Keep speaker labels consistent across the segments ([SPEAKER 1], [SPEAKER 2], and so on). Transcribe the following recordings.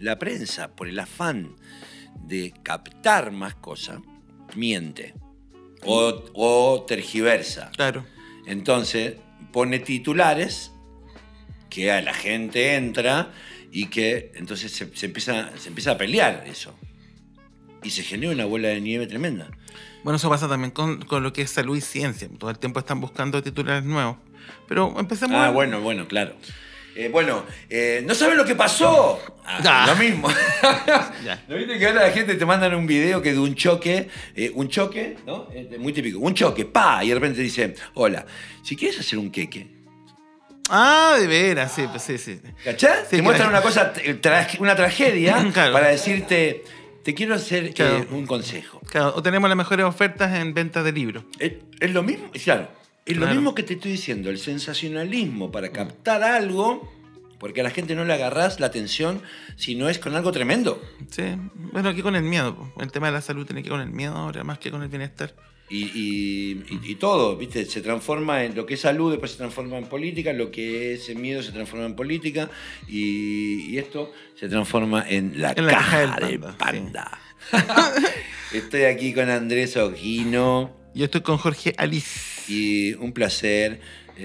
[SPEAKER 1] la prensa, por el afán de captar más cosas, miente o tergiversa.
[SPEAKER 2] Claro.
[SPEAKER 1] Entonces pone titulares que a la gente entra y que entonces se empieza a pelear eso. Y se genera una bola de nieve tremenda.
[SPEAKER 2] Bueno, eso pasa también con lo que es salud y ciencia. Todo el tiempo están buscando titulares nuevos. Pero empecemos...
[SPEAKER 1] Bueno, claro. ¿No saben lo que pasó? Lo mismo. ¿No viste que ahora la gente te mandan un video que de un choque, ¿no? Muy típico, un choque, ¡pa! Y de repente dice, hola, si quieres hacer un queque.
[SPEAKER 2] De veras, sí, pues sí.
[SPEAKER 1] ¿Cachás?
[SPEAKER 2] Sí,
[SPEAKER 1] te muestran una cosa, una tragedia,
[SPEAKER 2] claro,
[SPEAKER 1] para decirte, te quiero hacer un consejo.
[SPEAKER 2] Claro, o tenemos las mejores ofertas en ventas de libros.
[SPEAKER 1] Es lo mismo, claro. Es lo mismo que te estoy diciendo, el sensacionalismo para captar algo, porque a la gente no le agarrás la atención si no es con algo tremendo.
[SPEAKER 2] Sí, bueno, aquí con el miedo. El tema de la salud tiene que ver con el miedo ahora, más que con el bienestar.
[SPEAKER 1] Y todo, ¿viste? Se transforma en lo que es salud, después se transforma en política, lo que es miedo se transforma en política, y esto se transforma en la caja del panda. Sí. Estoy aquí con Andrés Ojino.
[SPEAKER 2] Yo estoy con Jorge Alice.
[SPEAKER 1] Y un placer.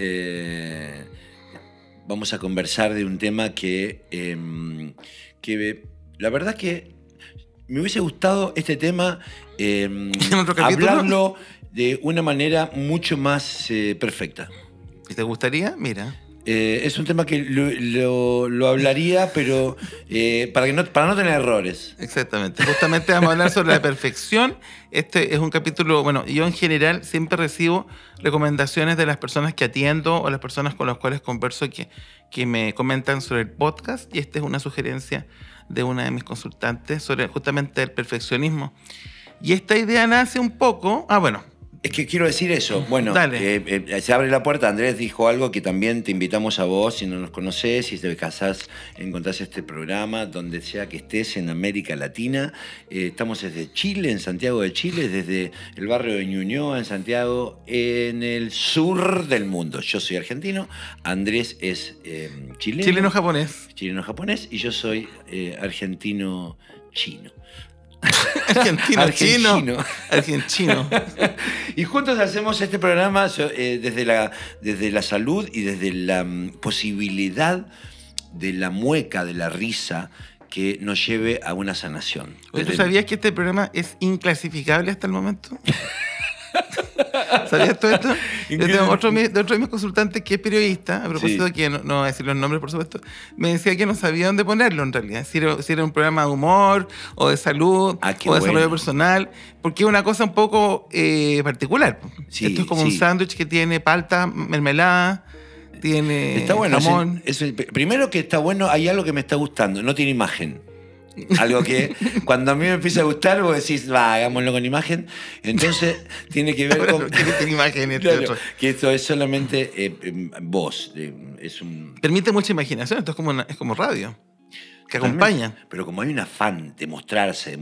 [SPEAKER 1] Vamos a conversar de un tema que la verdad que me hubiese gustado este tema hablarlo de una manera mucho más perfecta.
[SPEAKER 2] ¿Y te gustaría? Mira.
[SPEAKER 1] Es un tema que lo hablaría, pero para no tener errores.
[SPEAKER 2] Exactamente. Justamente vamos a hablar sobre la perfección. Este es un capítulo, bueno, yo en general siempre recibo recomendaciones de las personas que atiendo o las personas con las cuales converso que me comentan sobre el podcast, y esta es una sugerencia de una de mis consultantes sobre justamente el perfeccionismo. Y esta idea nace un poco...
[SPEAKER 1] Es que quiero decir eso. Bueno, se abre la puerta. Andrés dijo algo que también te invitamos a vos, si no nos conocés, si te casás, encontrás este programa, donde sea que estés en América Latina. Estamos desde Chile, en Santiago de Chile, desde el barrio de Ñuñoa, en Santiago, en el sur del mundo. Yo soy argentino, Andrés es chileno.
[SPEAKER 2] Chileno-japonés.
[SPEAKER 1] Chileno-japonés, y yo soy argentino-chino.
[SPEAKER 2] Argentino.
[SPEAKER 1] Y juntos hacemos este programa desde la salud y desde la posibilidad de la mueca, de la risa que nos lleve a una sanación.
[SPEAKER 2] Oye, ¿tú sabías que este programa es inclasificable hasta el momento? ¿Sabías todo esto? Otro de mis consultantes, que es periodista, a propósito de que no voy a decir los nombres, por supuesto, me decía que no sabía dónde ponerlo en realidad. Si era un programa de humor, o de salud, o de desarrollo personal, porque es una cosa un poco particular. Sí, esto es como un sándwich que tiene palta, mermelada, tiene jamón.
[SPEAKER 1] Primero que está bueno, hay algo que me está gustando, no tiene imagen. Algo que cuando a mí me empieza a gustar, vos decís, hagámoslo con imagen. Entonces tiene que ver con...
[SPEAKER 2] Tiene imagen
[SPEAKER 1] que esto es solamente voz.
[SPEAKER 2] Permite mucha imaginación, esto es como radio, que acompaña.
[SPEAKER 1] Pero como hay un afán de mostrarse,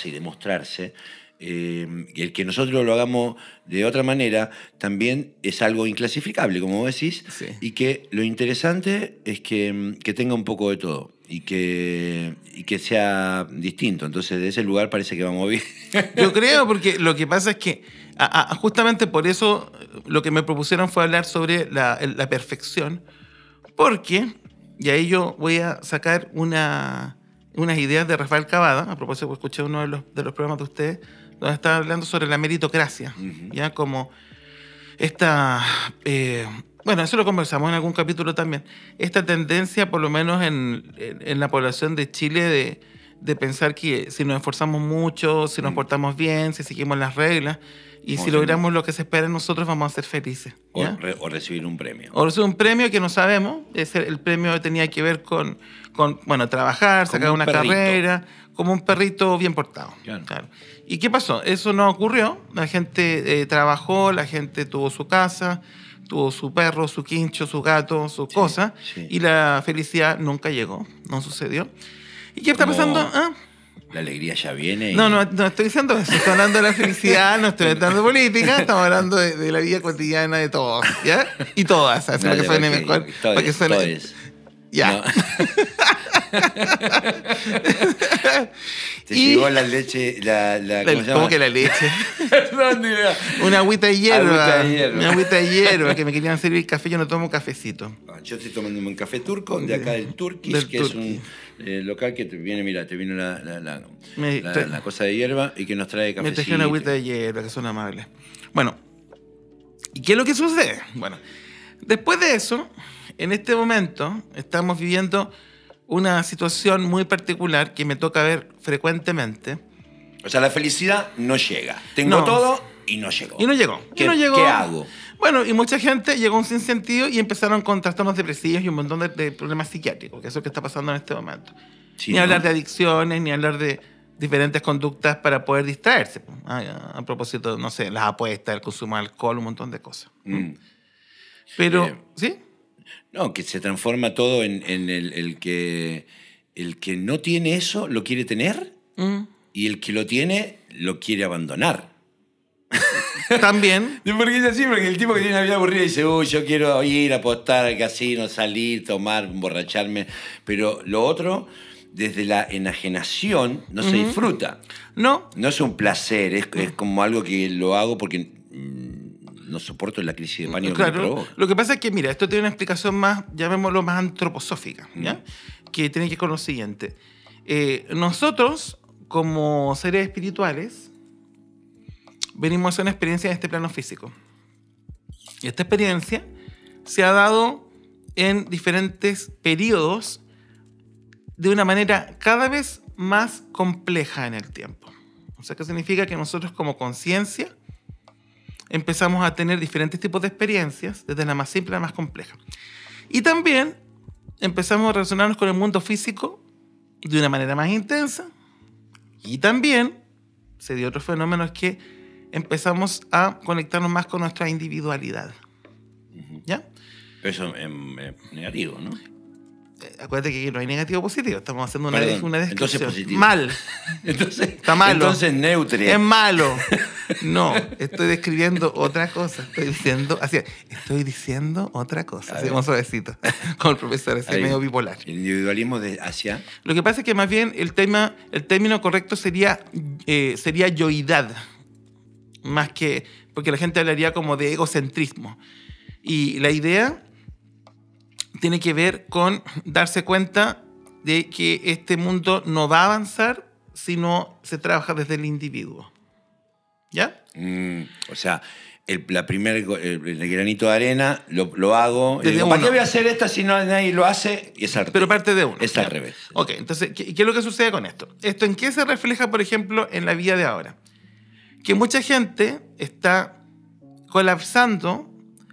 [SPEAKER 1] el que nosotros lo hagamos de otra manera también es algo inclasificable, como vos decís, y que lo interesante es que tenga un poco de todo. Y que sea distinto. Entonces, de ese lugar parece que vamos bien.
[SPEAKER 2] Yo creo, porque lo que pasa es que justamente por eso lo que me propusieron fue hablar sobre la perfección, porque, y ahí yo voy a sacar unas ideas de Rafael Cavada, a propósito, porque escuché uno de los programas de ustedes, donde estaba hablando sobre la meritocracia, ya como esta... bueno, eso lo conversamos en algún capítulo también. Esta tendencia, por lo menos en la población de Chile, de pensar que si nos esforzamos mucho, si nos portamos bien, si seguimos las reglas, y si logramos lo que se espera de nosotros, vamos a ser felices.
[SPEAKER 1] O recibir un premio.
[SPEAKER 2] O recibir un premio que no sabemos. El premio tenía que ver con trabajar, sacar una carrera, como un perrito bien portado. Claro. ¿Y qué pasó? Eso no ocurrió. La gente trabajó, la gente tuvo su casa, tuvo su perro, su quincho, su gato, sus cosas, y la felicidad nunca llegó, no sucedió. ¿Y qué está pasando?
[SPEAKER 1] La alegría ya viene.
[SPEAKER 2] No estoy diciendo eso, estoy hablando de la felicidad, no estoy hablando de política, estamos hablando de la vida cotidiana de todos, ¿ya? Y todas, ¿sabes? Para que suene mejor.
[SPEAKER 1] Todes.
[SPEAKER 2] Ya.
[SPEAKER 1] Te llegó la leche, ¿cómo se llama?
[SPEAKER 2] ¿Cómo que la leche? Una agüita de hierba. Una agüita de hierba, que me querían servir café, yo no tomo cafecito.
[SPEAKER 1] Yo estoy tomándome un café turco, de acá del Turkish, que es un local que te viene, mira, te viene la cosa de hierba y que nos trae cafecito.
[SPEAKER 2] Me traje una agüita de hierba, que son amables. Bueno, ¿y qué es lo que sucede? Bueno, después de eso, en este momento, estamos viviendo una situación muy particular que me toca ver frecuentemente.
[SPEAKER 1] O sea, la felicidad no llega. Tengo todo y no llegó.
[SPEAKER 2] Y no llegó.
[SPEAKER 1] ¿Qué hago?
[SPEAKER 2] Bueno, y mucha gente llegó a un sinsentido y empezaron con trastornos depresivos y un montón de problemas psiquiátricos, que es lo que está pasando en este momento. Sí, ni hablar de adicciones, ni hablar de diferentes conductas para poder distraerse. A propósito, no sé, las apuestas, el consumo de alcohol, un montón de cosas. Pero, ¿sí?
[SPEAKER 1] No, que se transforma todo en el que no tiene eso lo quiere tener y el que lo tiene lo quiere abandonar.
[SPEAKER 2] También.
[SPEAKER 1] Porque es así, porque el tipo que tiene una vida aburrida dice, yo quiero ir a apostar al casino, salir, tomar, emborracharme. Pero lo otro, desde la enajenación, no se disfruta.
[SPEAKER 2] No.
[SPEAKER 1] No es un placer, es como algo que lo hago porque no soporto la crisis de pánico que me provoca.
[SPEAKER 2] Lo que pasa es que, mira, esto tiene una explicación más, llamémoslo más antroposófica, ¿ya? Que tiene que ver con lo siguiente. Nosotros, como seres espirituales, venimos a hacer una experiencia en este plano físico. Y esta experiencia se ha dado en diferentes periodos de una manera cada vez más compleja en el tiempo. O sea, ¿qué significa? Que nosotros como conciencia empezamos a tener diferentes tipos de experiencias, desde la más simple a la más compleja. Y también empezamos a relacionarnos con el mundo físico de una manera más intensa. Y también se dio otro fenómeno, es que empezamos a conectarnos más con nuestra individualidad. ¿Ya?
[SPEAKER 1] Eso es negativo, ¿no?
[SPEAKER 2] Acuérdate que no hay negativo o positivo. Estamos haciendo una descripción.
[SPEAKER 1] Entonces positivo.
[SPEAKER 2] Mal. Está malo.
[SPEAKER 1] Entonces neutro.
[SPEAKER 2] Es malo. No, estoy describiendo otra cosa. Estoy diciendo otra cosa. Así como suavecito. Con el profesor, así medio bipolar.
[SPEAKER 1] El individualismo hacia...
[SPEAKER 2] Lo que pasa es que más bien el término correcto sería yoidad. Más que... Porque la gente hablaría como de egocentrismo. Y la idea tiene que ver con darse cuenta de que este mundo no va a avanzar si no se trabaja desde el individuo. ¿Ya?
[SPEAKER 1] O sea, el granito de arena lo hago. Digo, ¿para qué voy a hacer esta si no nadie lo hace? Y es al
[SPEAKER 2] Pero parte de uno.
[SPEAKER 1] Es al revés.
[SPEAKER 2] Ok, entonces, ¿qué es lo que sucede con esto? ¿Esto en qué se refleja, por ejemplo, en la vida de ahora? Que mucha gente está colapsando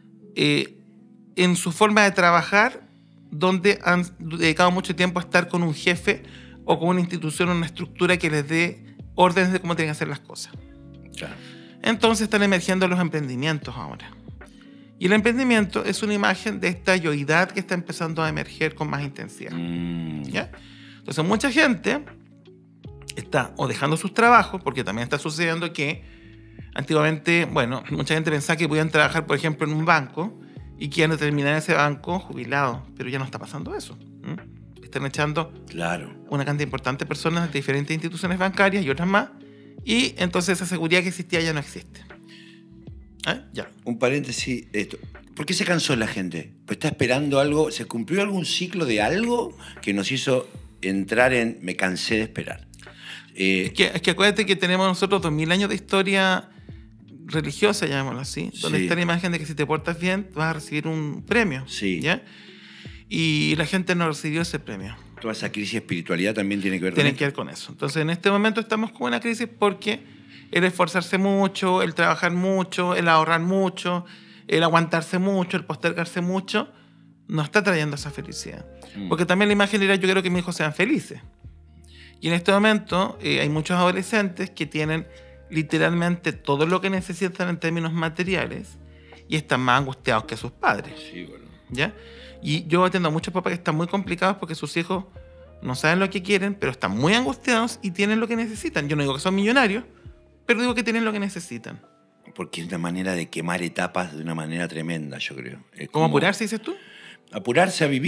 [SPEAKER 2] en su forma de trabajar, donde han dedicado mucho tiempo a estar con un jefe o con una institución o una estructura que les dé órdenes de cómo tienen que hacer las cosas.
[SPEAKER 1] Claro.
[SPEAKER 2] Entonces están emergiendo los emprendimientos ahora. Y el emprendimiento es una imagen de esta yoidad que está empezando a emerger con más intensidad. ¿Ya? Entonces mucha gente está o dejando sus trabajos, porque también está sucediendo que antiguamente, mucha gente pensaba que podían trabajar, por ejemplo, en un banco y que iban a terminar en ese banco jubilados, pero ya no está pasando eso. Están echando una cantidad importante de personas de diferentes instituciones bancarias y otras más, y entonces esa seguridad que existía ya no existe. Ya.
[SPEAKER 1] Un paréntesis, esto. ¿Por qué se cansó la gente? Pues está esperando algo, ¿se cumplió algún ciclo de algo que nos hizo entrar en me cansé de esperar?
[SPEAKER 2] Es que acuérdate que tenemos nosotros 2000 años de historia religiosa, llamémoslo así, donde está la imagen de que si te portas bien vas a recibir un premio.
[SPEAKER 1] Sí.
[SPEAKER 2] ¿Ya? Y la gente no recibió ese premio.
[SPEAKER 1] Toda esa crisis de espiritualidad también tiene que ver
[SPEAKER 2] con eso. Entonces, en este momento estamos con una crisis porque el esforzarse mucho, el trabajar mucho, el ahorrar mucho, el aguantarse mucho, el postergarse mucho, no está trayendo esa felicidad. Porque también la imagen era, yo quiero que mis hijos sean felices. Y en este momento hay muchos adolescentes que tienen literalmente todo lo que necesitan en términos materiales y están más angustiados que sus padres.
[SPEAKER 1] Sí, bueno.
[SPEAKER 2] ¿Ya? Y yo atiendo a muchos papás que están muy complicados porque sus hijos no saben lo que quieren, pero están muy angustiados y tienen lo que necesitan. Yo no digo que son millonarios, pero digo que tienen lo que necesitan.
[SPEAKER 1] Porque es una manera de quemar etapas de una manera tremenda, yo creo.
[SPEAKER 2] ¿Cómo apurarse, dices tú?
[SPEAKER 1] Apurarse a vivir.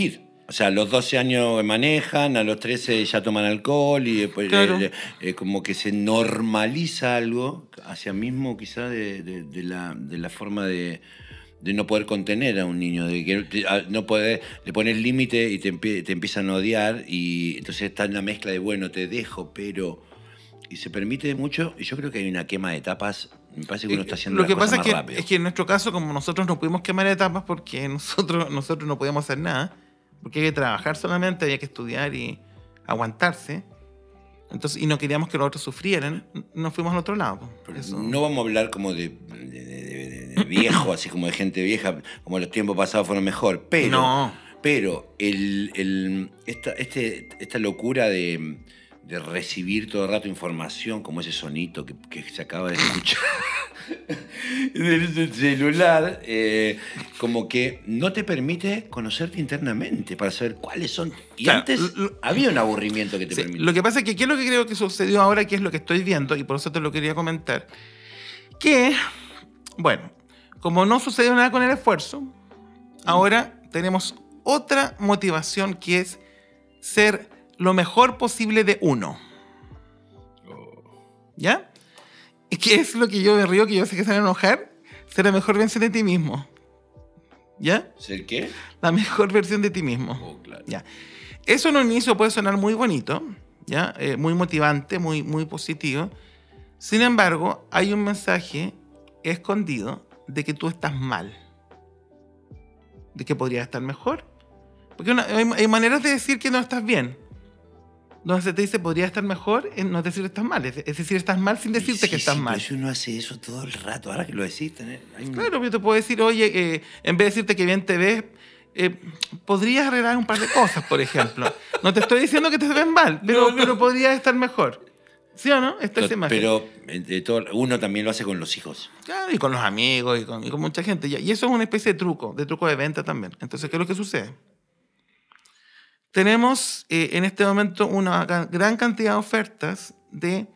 [SPEAKER 1] O sea, a los 12 años manejan, a los 13 ya toman alcohol y después
[SPEAKER 2] Claro.
[SPEAKER 1] como que se normaliza algo hacia mismo quizá de la forma de no poder contener a un niño, de que no poder, le pones límite y te empiezan a odiar y entonces está en la mezcla de bueno, te dejo, pero... Y se permite mucho, y yo creo que hay una quema de etapas, me parece que uno está haciendo
[SPEAKER 2] Lo que
[SPEAKER 1] las cosas
[SPEAKER 2] pasa
[SPEAKER 1] más rápido.
[SPEAKER 2] es que en nuestro caso, como nosotros no pudimos quemar etapas porque nosotros no podíamos hacer nada, porque hay que trabajar solamente, había que estudiar y aguantarse. Entonces, y no queríamos que los otros sufrieran, nos fuimos al otro lado. Eso.
[SPEAKER 1] No vamos a hablar como de viejo, así como de gente vieja, como los tiempos pasados fueron mejor, pero,
[SPEAKER 2] No.
[SPEAKER 1] pero esta locura de recibir todo el rato información, como ese sonito que se acaba de escuchar del celular, como que no te permite conocerte internamente para saber cuáles son. Y
[SPEAKER 2] claro,
[SPEAKER 1] antes había un aburrimiento que te permitía.
[SPEAKER 2] Lo que pasa es que, ¿qué es lo que creo que sucedió ahora? ¿Qué es lo que estoy viendo? Y por eso te lo quería comentar. Que, bueno, como no sucedió nada con el esfuerzo, ahora tenemos otra motivación que es ser lo mejor posible de uno. ¿Ya? ¿Y qué es lo que yo me río, que yo sé que se van a enojar? Ser la mejor versión de ti mismo. ¿Ya?
[SPEAKER 1] ¿Ser qué?
[SPEAKER 2] La mejor versión de ti mismo.
[SPEAKER 1] Oh, claro.
[SPEAKER 2] ¿Ya? Eso en un inicio puede sonar muy bonito, ¿ya? Muy motivante, muy, muy positivo. Sin embargo, hay un mensaje escondido de que tú estás mal. De que podrías estar mejor. Porque hay maneras de decir que no estás bien. Donde se te dice podría estar mejor, no es decir estás mal. Es decir, estás mal sin decirte que estás mal.
[SPEAKER 1] Pero uno hace eso todo el rato. Ahora que lo decís,
[SPEAKER 2] Claro, yo te puedo decir, oye, en vez de decirte que bien te ves, podrías arreglar un par de cosas, por ejemplo. No te estoy diciendo que te ves mal, pero podrías estar mejor. ¿Sí o no? Esta es imagen.
[SPEAKER 1] Pero uno también lo hace con los hijos.
[SPEAKER 2] Claro, y con los amigos, y con mucha gente. Y eso es una especie de truco de venta también. Entonces, ¿qué es lo que sucede? Tenemos en este momento una gran cantidad de ofertas de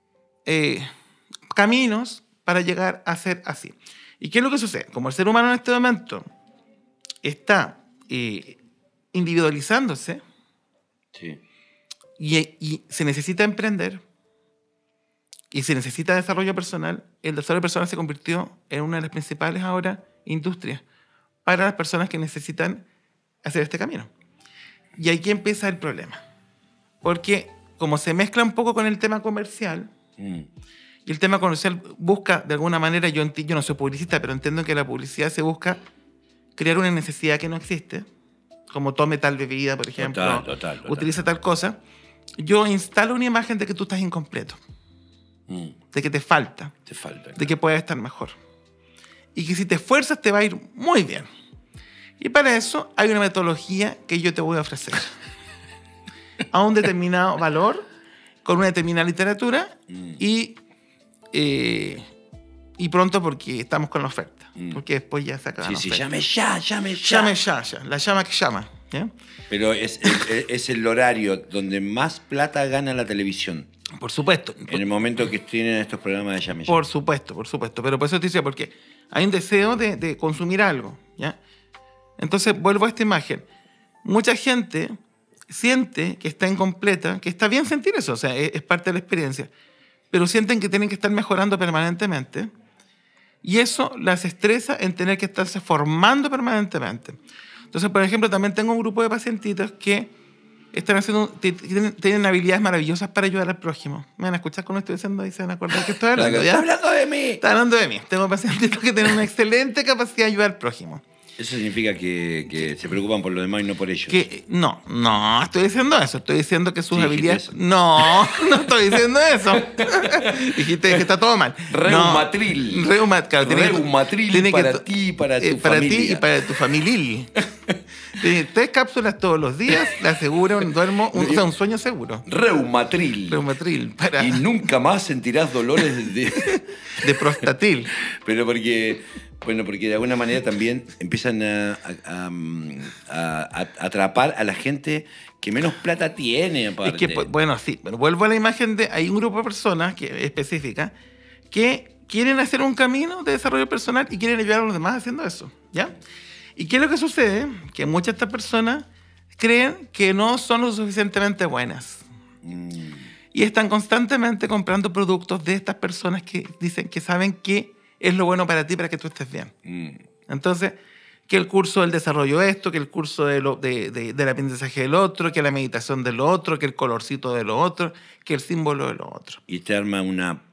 [SPEAKER 2] caminos para llegar a ser así. ¿Y qué es lo que sucede? Como el ser humano en este momento está individualizándose,
[SPEAKER 1] Sí.
[SPEAKER 2] y se necesita emprender y se necesita desarrollo personal, el desarrollo personal se convirtió en una de las principales ahora industrias para las personas que necesitan hacer este camino. Y aquí empieza el problema. Porque como se mezcla un poco con el tema comercial, y el tema comercial busca, de alguna manera, yo no soy publicista, pero entiendo que la publicidad se busca crear una necesidad que no existe, como tome tal bebida, por ejemplo,
[SPEAKER 1] total.
[SPEAKER 2] utiliza tal cosa. Yo instalo una imagen de que tú estás incompleto, de que te falta, de que puedes estar mejor. Y que si te esfuerzas te va a ir muy bien. Y para eso hay una metodología que yo te voy a ofrecer. A un determinado valor, con una determinada literatura y pronto porque estamos con la oferta. Porque después ya se acaba la oferta.
[SPEAKER 1] Llame ya.
[SPEAKER 2] La llama que llama. ¿Ya?
[SPEAKER 1] Pero es el horario donde más plata gana la televisión.
[SPEAKER 2] Por supuesto.
[SPEAKER 1] En el momento que tienen estos programas de llame ya.
[SPEAKER 2] Por supuesto. Pero por eso te decía, porque hay un deseo de consumir algo. ¿Ya? Entonces, vuelvo a esta imagen. Mucha gente siente que está incompleta, que está bien sentir eso, o sea, es parte de la experiencia, pero sienten que tienen que estar mejorando permanentemente y eso las estresa en tener que estarse formando permanentemente. Entonces, por ejemplo, también tengo un grupo de pacientitos que tienen habilidades maravillosas para ayudar al prójimo. Me van a escuchar con lo que estoy diciendo y se van a acordar que estoy hablando.
[SPEAKER 1] ¡Está hablando de mí!
[SPEAKER 2] Está hablando de mí. Tengo pacientitos que tienen una excelente capacidad de ayudar al prójimo.
[SPEAKER 1] Eso significa que se preocupan por los demás y no por ellos.
[SPEAKER 2] No estoy diciendo eso. Estoy diciendo que sus habilidades... No estoy diciendo eso. Dijiste que está todo mal.
[SPEAKER 1] Reumatril. Reumatril para ti y para tu familia.
[SPEAKER 2] Para ti y para tu familia. 3 cápsulas todos los días, le aseguro, duermo, un sueño seguro.
[SPEAKER 1] Reumatril. Y nunca más sentirás dolores
[SPEAKER 2] de prostatil.
[SPEAKER 1] Pero porque de alguna manera también empiezan a atrapar a la gente que menos plata tiene, aparte.
[SPEAKER 2] Es que, bueno, sí, pero vuelvo a la imagen de... Hay un grupo de personas específicas que quieren hacer un camino de desarrollo personal y quieren ayudar a los demás haciendo eso, ¿ya? ¿Y qué es lo que sucede? Que muchas de estas personas creen que no son lo suficientemente buenas. Y están constantemente comprando productos de estas personas que dicen que saben que es lo bueno para ti, para que tú estés bien. Entonces, que el curso del desarrollo esto, que el curso del aprendizaje del otro, que la meditación de lo otro, que el colorcito de lo otro, que el símbolo de lo otro.
[SPEAKER 1] Y te arma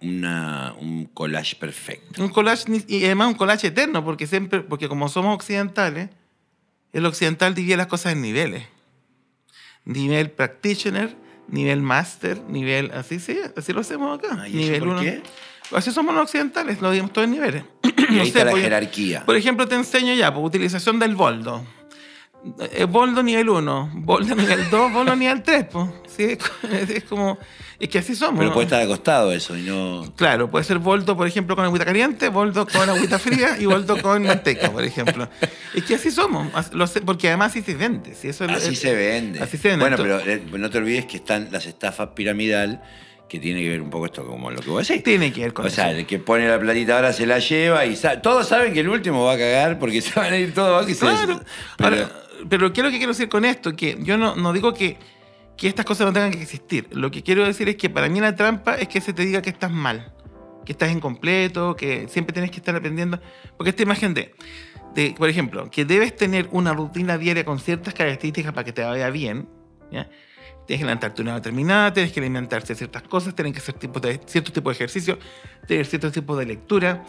[SPEAKER 1] un collage perfecto.
[SPEAKER 2] Un collage, y además un collage eterno, porque como somos occidentales, el occidental divide las cosas en niveles. Nivel practitioner, nivel master, nivel... Así lo hacemos acá.
[SPEAKER 1] ¿Y nivel por qué?
[SPEAKER 2] Así somos los occidentales, lo dimos todos en niveles.
[SPEAKER 1] Y ahí está la jerarquía.
[SPEAKER 2] Por ejemplo, te enseño ya, por utilización del boldo. Boldo nivel 1, boldo nivel 2, boldo nivel 3. ¿Sí? Es como... Es que así somos.
[SPEAKER 1] Pero puede estar acostado eso y no...
[SPEAKER 2] Claro, puede ser boldo, por ejemplo, con agüita caliente, boldo con agüita fría y boldo con manteca, por ejemplo. Es que así somos, porque además así se vende. ¿Sí?
[SPEAKER 1] Así se vende. Bueno, pero no te olvides que están las estafas piramidal, que tiene que ver un poco esto como lo que vos decís.
[SPEAKER 2] Tiene que ver con eso.
[SPEAKER 1] O sea, el que pone la platita ahora se la lleva y todos saben que el último va a cagar porque se van a ir todos abajo y
[SPEAKER 2] claro. Pero ¿qué es lo que quiero decir con esto? Que yo no digo que estas cosas no tengan que existir. Lo que quiero decir es que para mí la trampa es que se te diga que estás mal, que estás incompleto, que siempre tienes que estar aprendiendo. Porque esta imagen de, por ejemplo, que debes tener una rutina diaria con ciertas características para que te vaya bien, ¿ya? Tienes que levantarte una hora determinada, tienes que alimentarte de ciertas cosas, tienes que hacer cierto tipo de ejercicio, tener cierto tipo de lectura.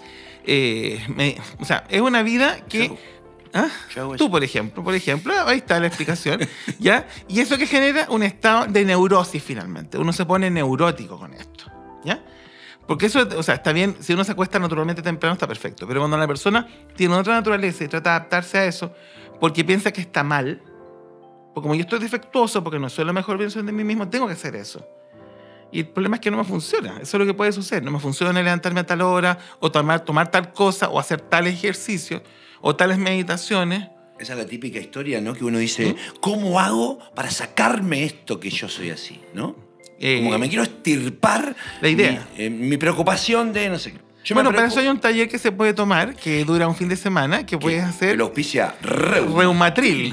[SPEAKER 2] O sea, es una vida que... ¿Ah? Tú, por ejemplo, ahí está la explicación, ¿ya? Y eso que genera un estado de neurosis finalmente. Uno se pone neurótico con esto, ¿ya? Porque eso, o sea, está bien, si uno se acuesta naturalmente temprano está perfecto, pero cuando la persona tiene otra naturaleza y trata de adaptarse a eso porque piensa que está mal, porque como yo estoy defectuoso, porque no soy la mejor versión de mí mismo, tengo que hacer eso. Y el problema es que no me funciona. Eso es lo que puede suceder. No me funciona levantarme a tal hora, o tomar tal cosa, o hacer tal ejercicio, o tales meditaciones.
[SPEAKER 1] Esa es la típica historia, ¿no? Que uno dice, ¿cómo hago para sacarme esto que yo soy así? ¿no? Como que me quiero estirpar
[SPEAKER 2] la idea.
[SPEAKER 1] Mi preocupación de, no sé...
[SPEAKER 2] Bueno, para eso hay un taller que se puede tomar, que dura un fin de semana, que puedes hacer...
[SPEAKER 1] El auspicia
[SPEAKER 2] Reumatril.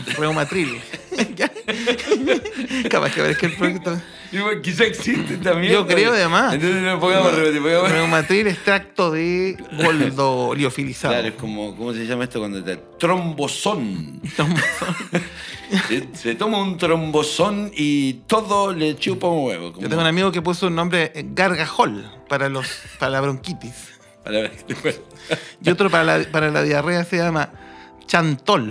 [SPEAKER 2] Capaz que ver que el proyecto...
[SPEAKER 1] Quizá existe también.
[SPEAKER 2] Yo creo, además.
[SPEAKER 1] Entonces no pongamos
[SPEAKER 2] Reumatril, extracto de boldo liofilizado.
[SPEAKER 1] Claro, es como, ¿cómo se llama esto cuando te... Trombosón. Se toma un trombosón y todo le chupa un huevo.
[SPEAKER 2] Yo tengo un amigo que puso un nombre Gargajol para la bronquitis. Y otro para la diarrea se llama Chantol.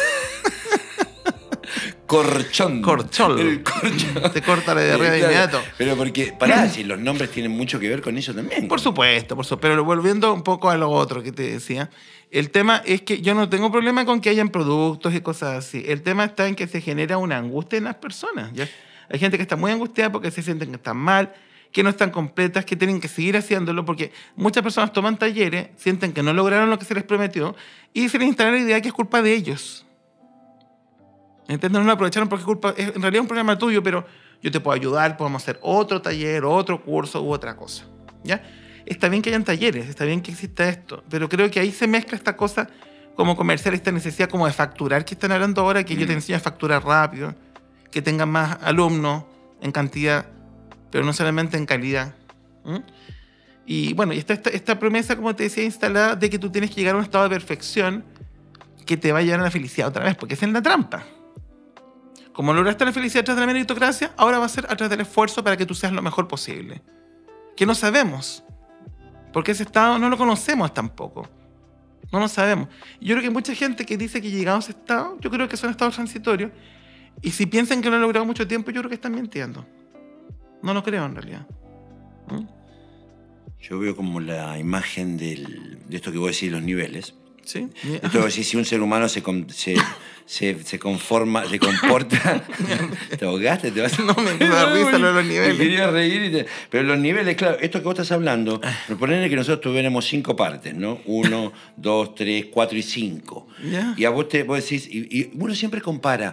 [SPEAKER 1] Corchol.
[SPEAKER 2] El corchol. Te corta la diarrea de inmediato.
[SPEAKER 1] Pero porque, si los nombres tienen mucho que ver con eso también.
[SPEAKER 2] Por supuesto. Pero volviendo un poco a lo otro que te decía, el tema es que yo no tengo problema con que hayan productos y cosas así. El tema está en que se genera una angustia en las personas, ¿ya? Hay gente que está muy angustiada porque se sienten que están mal, que no están completas, que tienen que seguir haciéndolo, porque muchas personas toman talleres, sienten que no lograron lo que se les prometió y se les instala la idea que es culpa de ellos. ¿Entiendes? No lo aprovecharon porque es en realidad un problema tuyo, pero yo te puedo ayudar, podemos hacer otro taller, otro curso u otra cosa, ¿ya? Está bien que hayan talleres, está bien que exista esto, pero creo que ahí se mezcla esta cosa como comercial, esta necesidad como de facturar que están hablando ahora, que yo te enseño a facturar rápido, que tengan más alumnos en cantidad, pero no solamente en calidad. Y bueno, y está esta promesa, como te decía, instalada de que tú tienes que llegar a un estado de perfección que te va a llevar a la felicidad otra vez, porque esa es la trampa. Como lograste la felicidad a través de la meritocracia, ahora va a ser a través del esfuerzo para que tú seas lo mejor posible. Que no sabemos, porque ese estado no lo conocemos tampoco. No lo sabemos. Y yo creo que hay mucha gente que dice que llegado a ese estado, yo creo que son estados transitorios, y si piensan que lo han logrado mucho tiempo, yo creo que están mintiendo. No lo creo en realidad.
[SPEAKER 1] Yo veo como la imagen de esto que vos decís, los niveles.
[SPEAKER 2] Sí.
[SPEAKER 1] Esto que vos decís, si un ser humano se comporta... ¿Te ahogaste? ¿Te vas?
[SPEAKER 2] No, me da risa los niveles.
[SPEAKER 1] Me quería reír. Pero los niveles, claro, esto que vos estás hablando, proponen que nosotros tuviéramos 5 partes, ¿no? 1, 2, 3, 4 y 5.
[SPEAKER 2] Yeah.
[SPEAKER 1] Y a vos decís... Y uno siempre compara...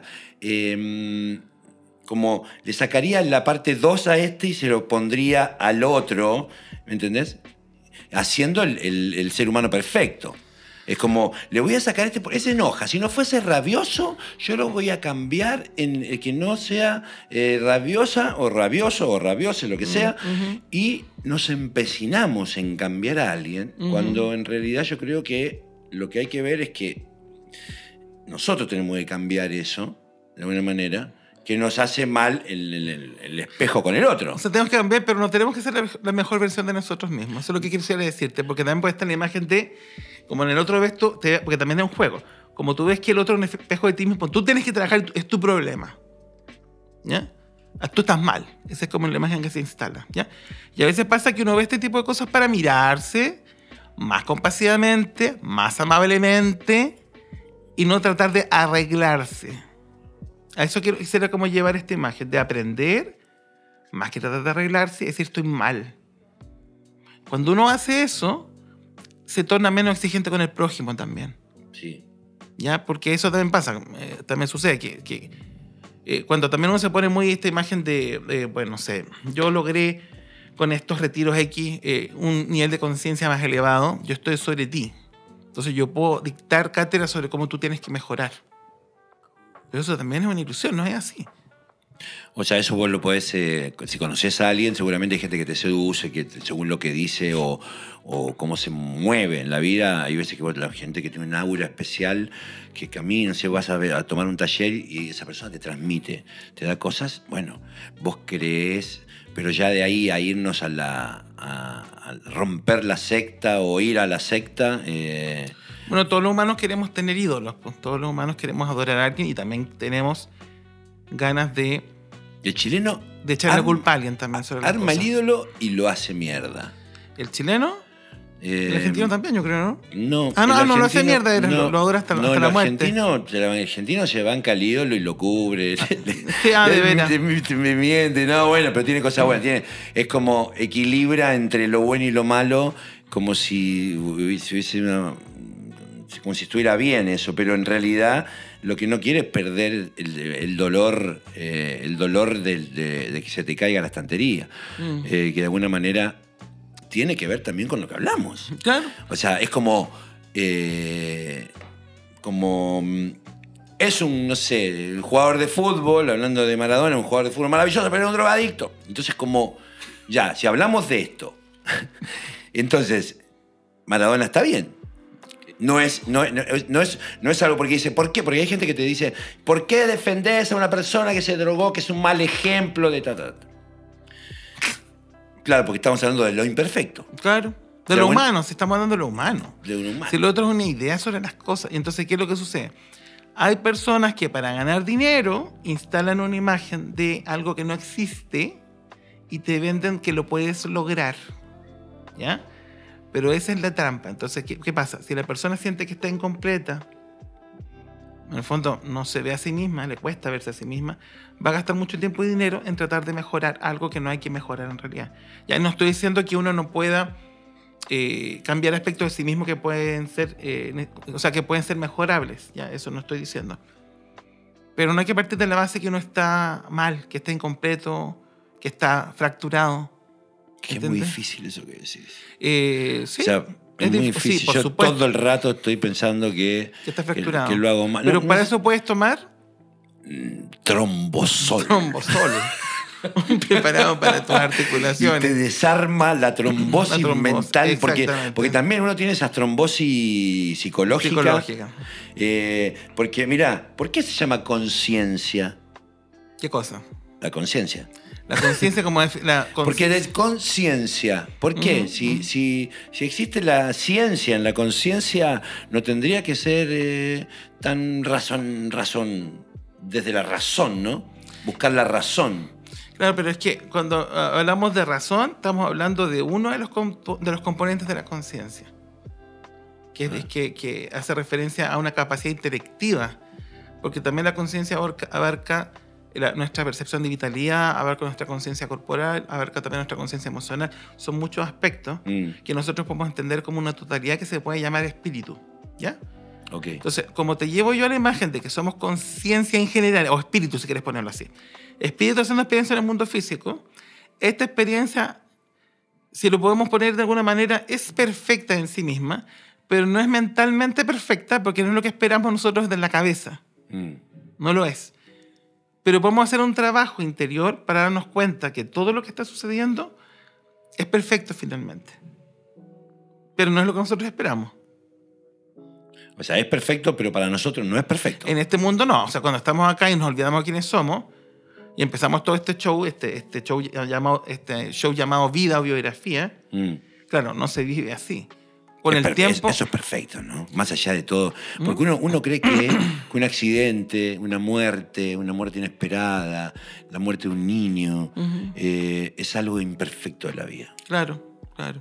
[SPEAKER 1] como le sacaría la parte 2 a este y se lo pondría al otro, ¿me entendés? Haciendo el ser humano perfecto. Es como, le voy a sacar ese enoja. Si no fuese rabioso, yo lo voy a cambiar en que no sea rabiosa o rabioso o rabiose, lo que sea. Y nos empecinamos en cambiar a alguien, cuando en realidad yo creo que lo que hay que ver es que nosotros tenemos que cambiar eso, de alguna manera, que nos hace mal el espejo con el otro.
[SPEAKER 2] O sea, tenemos que cambiar, pero no tenemos que ser la mejor versión de nosotros mismos. Eso es lo que quisiera decirte, porque también puede estar la imagen de, como en el otro ves tú, porque también es un juego. Como tú ves que el otro es un espejo de ti mismo, tú tienes que trabajar, es tu problema. ¿Ya? Tú estás mal. Esa es como la imagen que se instala. ¿Ya? Y a veces pasa que uno ve este tipo de cosas para mirarse más compasivamente, más amablemente, y no tratar de arreglarse. A eso quisiera como llevar esta imagen, de aprender, más que tratar de arreglarse, es decir, estoy mal. Cuando uno hace eso, se torna menos exigente con el prójimo también.
[SPEAKER 1] Sí.
[SPEAKER 2] ¿Ya? Porque eso también pasa, también sucede que cuando también uno se pone muy esta imagen de bueno, no sé, yo logré con estos retiros X un nivel de conciencia más elevado, yo estoy sobre ti. Entonces yo puedo dictar cátedra sobre cómo tú tienes que mejorar. Pero eso también es una ilusión, no es así.
[SPEAKER 1] O sea, eso vos lo podés, si conoces a alguien, seguramente hay gente que te seduce, que según lo que dice o cómo se mueve en la vida, hay veces que vos, la gente que tiene un aura especial, que camina, vas a tomar un taller y esa persona te transmite, te da cosas, bueno, vos creés, pero ya de ahí a irnos a romper la secta o ir a la secta...
[SPEAKER 2] Bueno, todos los humanos queremos tener ídolos, pues. Todos los humanos queremos adorar a alguien y también tenemos ganas de...
[SPEAKER 1] El chileno...
[SPEAKER 2] De echarle culpa a alguien también sobre
[SPEAKER 1] arma el ídolo y lo hace mierda.
[SPEAKER 2] ¿El chileno? El argentino también, yo creo, ¿no?
[SPEAKER 1] No.
[SPEAKER 2] No lo hace mierda, lo adora hasta la muerte.
[SPEAKER 1] El argentino se banca al ídolo y lo cubre.
[SPEAKER 2] De veras.
[SPEAKER 1] Me miente, no, bueno, pero tiene cosas buenas. Es como equilibra entre lo bueno y lo malo, como si hubiese como si estuviera bien eso, pero en realidad lo que no quiere es perder el dolor de que se te caiga la estantería, que de alguna manera tiene que ver también con lo que hablamos.
[SPEAKER 2] Claro.
[SPEAKER 1] O sea, es como es un, no sé, el jugador de fútbol, hablando de Maradona, un jugador de fútbol maravilloso, pero es un drogadicto. Entonces, como, ya, si hablamos de esto, entonces, Maradona está bien. No es algo porque dice, ¿por qué? Porque hay gente que te dice, ¿por qué defendés a una persona que se drogó, que es un mal ejemplo de ta? Claro, porque estamos hablando de lo imperfecto.
[SPEAKER 2] Claro, de lo humano, si estamos hablando de lo humano.
[SPEAKER 1] De un humano.
[SPEAKER 2] Si lo otro es una idea sobre las cosas. Y entonces, ¿qué es lo que sucede? Hay personas que para ganar dinero instalan una imagen de algo que no existe y te venden que lo puedes lograr. ¿Ya? Pero esa es la trampa. Entonces, ¿qué pasa? Si la persona siente que está incompleta, en el fondo no se ve a sí misma, le cuesta verse a sí misma, va a gastar mucho tiempo y dinero en tratar de mejorar algo que no hay que mejorar en realidad. Ya no estoy diciendo que uno no pueda cambiar aspectos de sí mismo que pueden ser, que pueden ser mejorables. Ya, eso no estoy diciendo. Pero no hay que partir de la base que uno está mal, que está incompleto, que está fracturado.
[SPEAKER 1] Que es muy difícil eso que decís.
[SPEAKER 2] Sí.
[SPEAKER 1] O sea, es muy difícil.
[SPEAKER 2] Sí, por
[SPEAKER 1] yo
[SPEAKER 2] supuesto.
[SPEAKER 1] todo el rato estoy pensando que
[SPEAKER 2] está fracturado.
[SPEAKER 1] Que lo hago mal.
[SPEAKER 2] Pero para eso puedes tomar
[SPEAKER 1] trombosol.
[SPEAKER 2] Trombosol. Preparado para tus articulaciones.
[SPEAKER 1] Y te desarma la trombosis mental. Porque también uno tiene esas trombosis psicológicas. Porque, mira, ¿por qué se llama conciencia?
[SPEAKER 2] ¿Qué cosa?
[SPEAKER 1] La conciencia.
[SPEAKER 2] La conciencia como...
[SPEAKER 1] Porque de conciencia. ¿Por qué? Si existe la ciencia en la conciencia, no tendría que ser tan razón, desde la razón, ¿no? Buscar la razón.
[SPEAKER 2] Claro, pero es que cuando hablamos de razón, estamos hablando de uno de los componentes de la conciencia. Que hace referencia a una capacidad intelectiva. Porque también la conciencia abarca nuestra percepción de vitalidad, abarca nuestra conciencia corporal, abarca también nuestra conciencia emocional. Son muchos aspectos que nosotros podemos entender como una totalidad que se puede llamar espíritu. ¿Ya?
[SPEAKER 1] Okay.
[SPEAKER 2] Entonces, como te llevo yo a la imagen de que somos conciencia en general, o espíritu si quieres ponerlo así, espíritu haciendo experiencia en el mundo físico, esta experiencia, si lo podemos poner de alguna manera, es perfecta en sí misma, pero no es mentalmente perfecta porque no es lo que esperamos nosotros de la cabeza. No lo es. Pero podemos hacer un trabajo interior para darnos cuenta que todo lo que está sucediendo es perfecto finalmente. Pero no es lo que nosotros esperamos.
[SPEAKER 1] O sea, es perfecto, pero para nosotros no es perfecto.
[SPEAKER 2] En este mundo no. O sea, cuando estamos acá y nos olvidamos de quiénes somos y empezamos todo este show llamado vida o biografía, claro, no se vive así. Con el tiempo...
[SPEAKER 1] Eso es perfecto, ¿no? Más allá de todo. Porque uno cree que un accidente, una muerte inesperada, la muerte de un niño, es algo imperfecto de la vida.
[SPEAKER 2] Claro.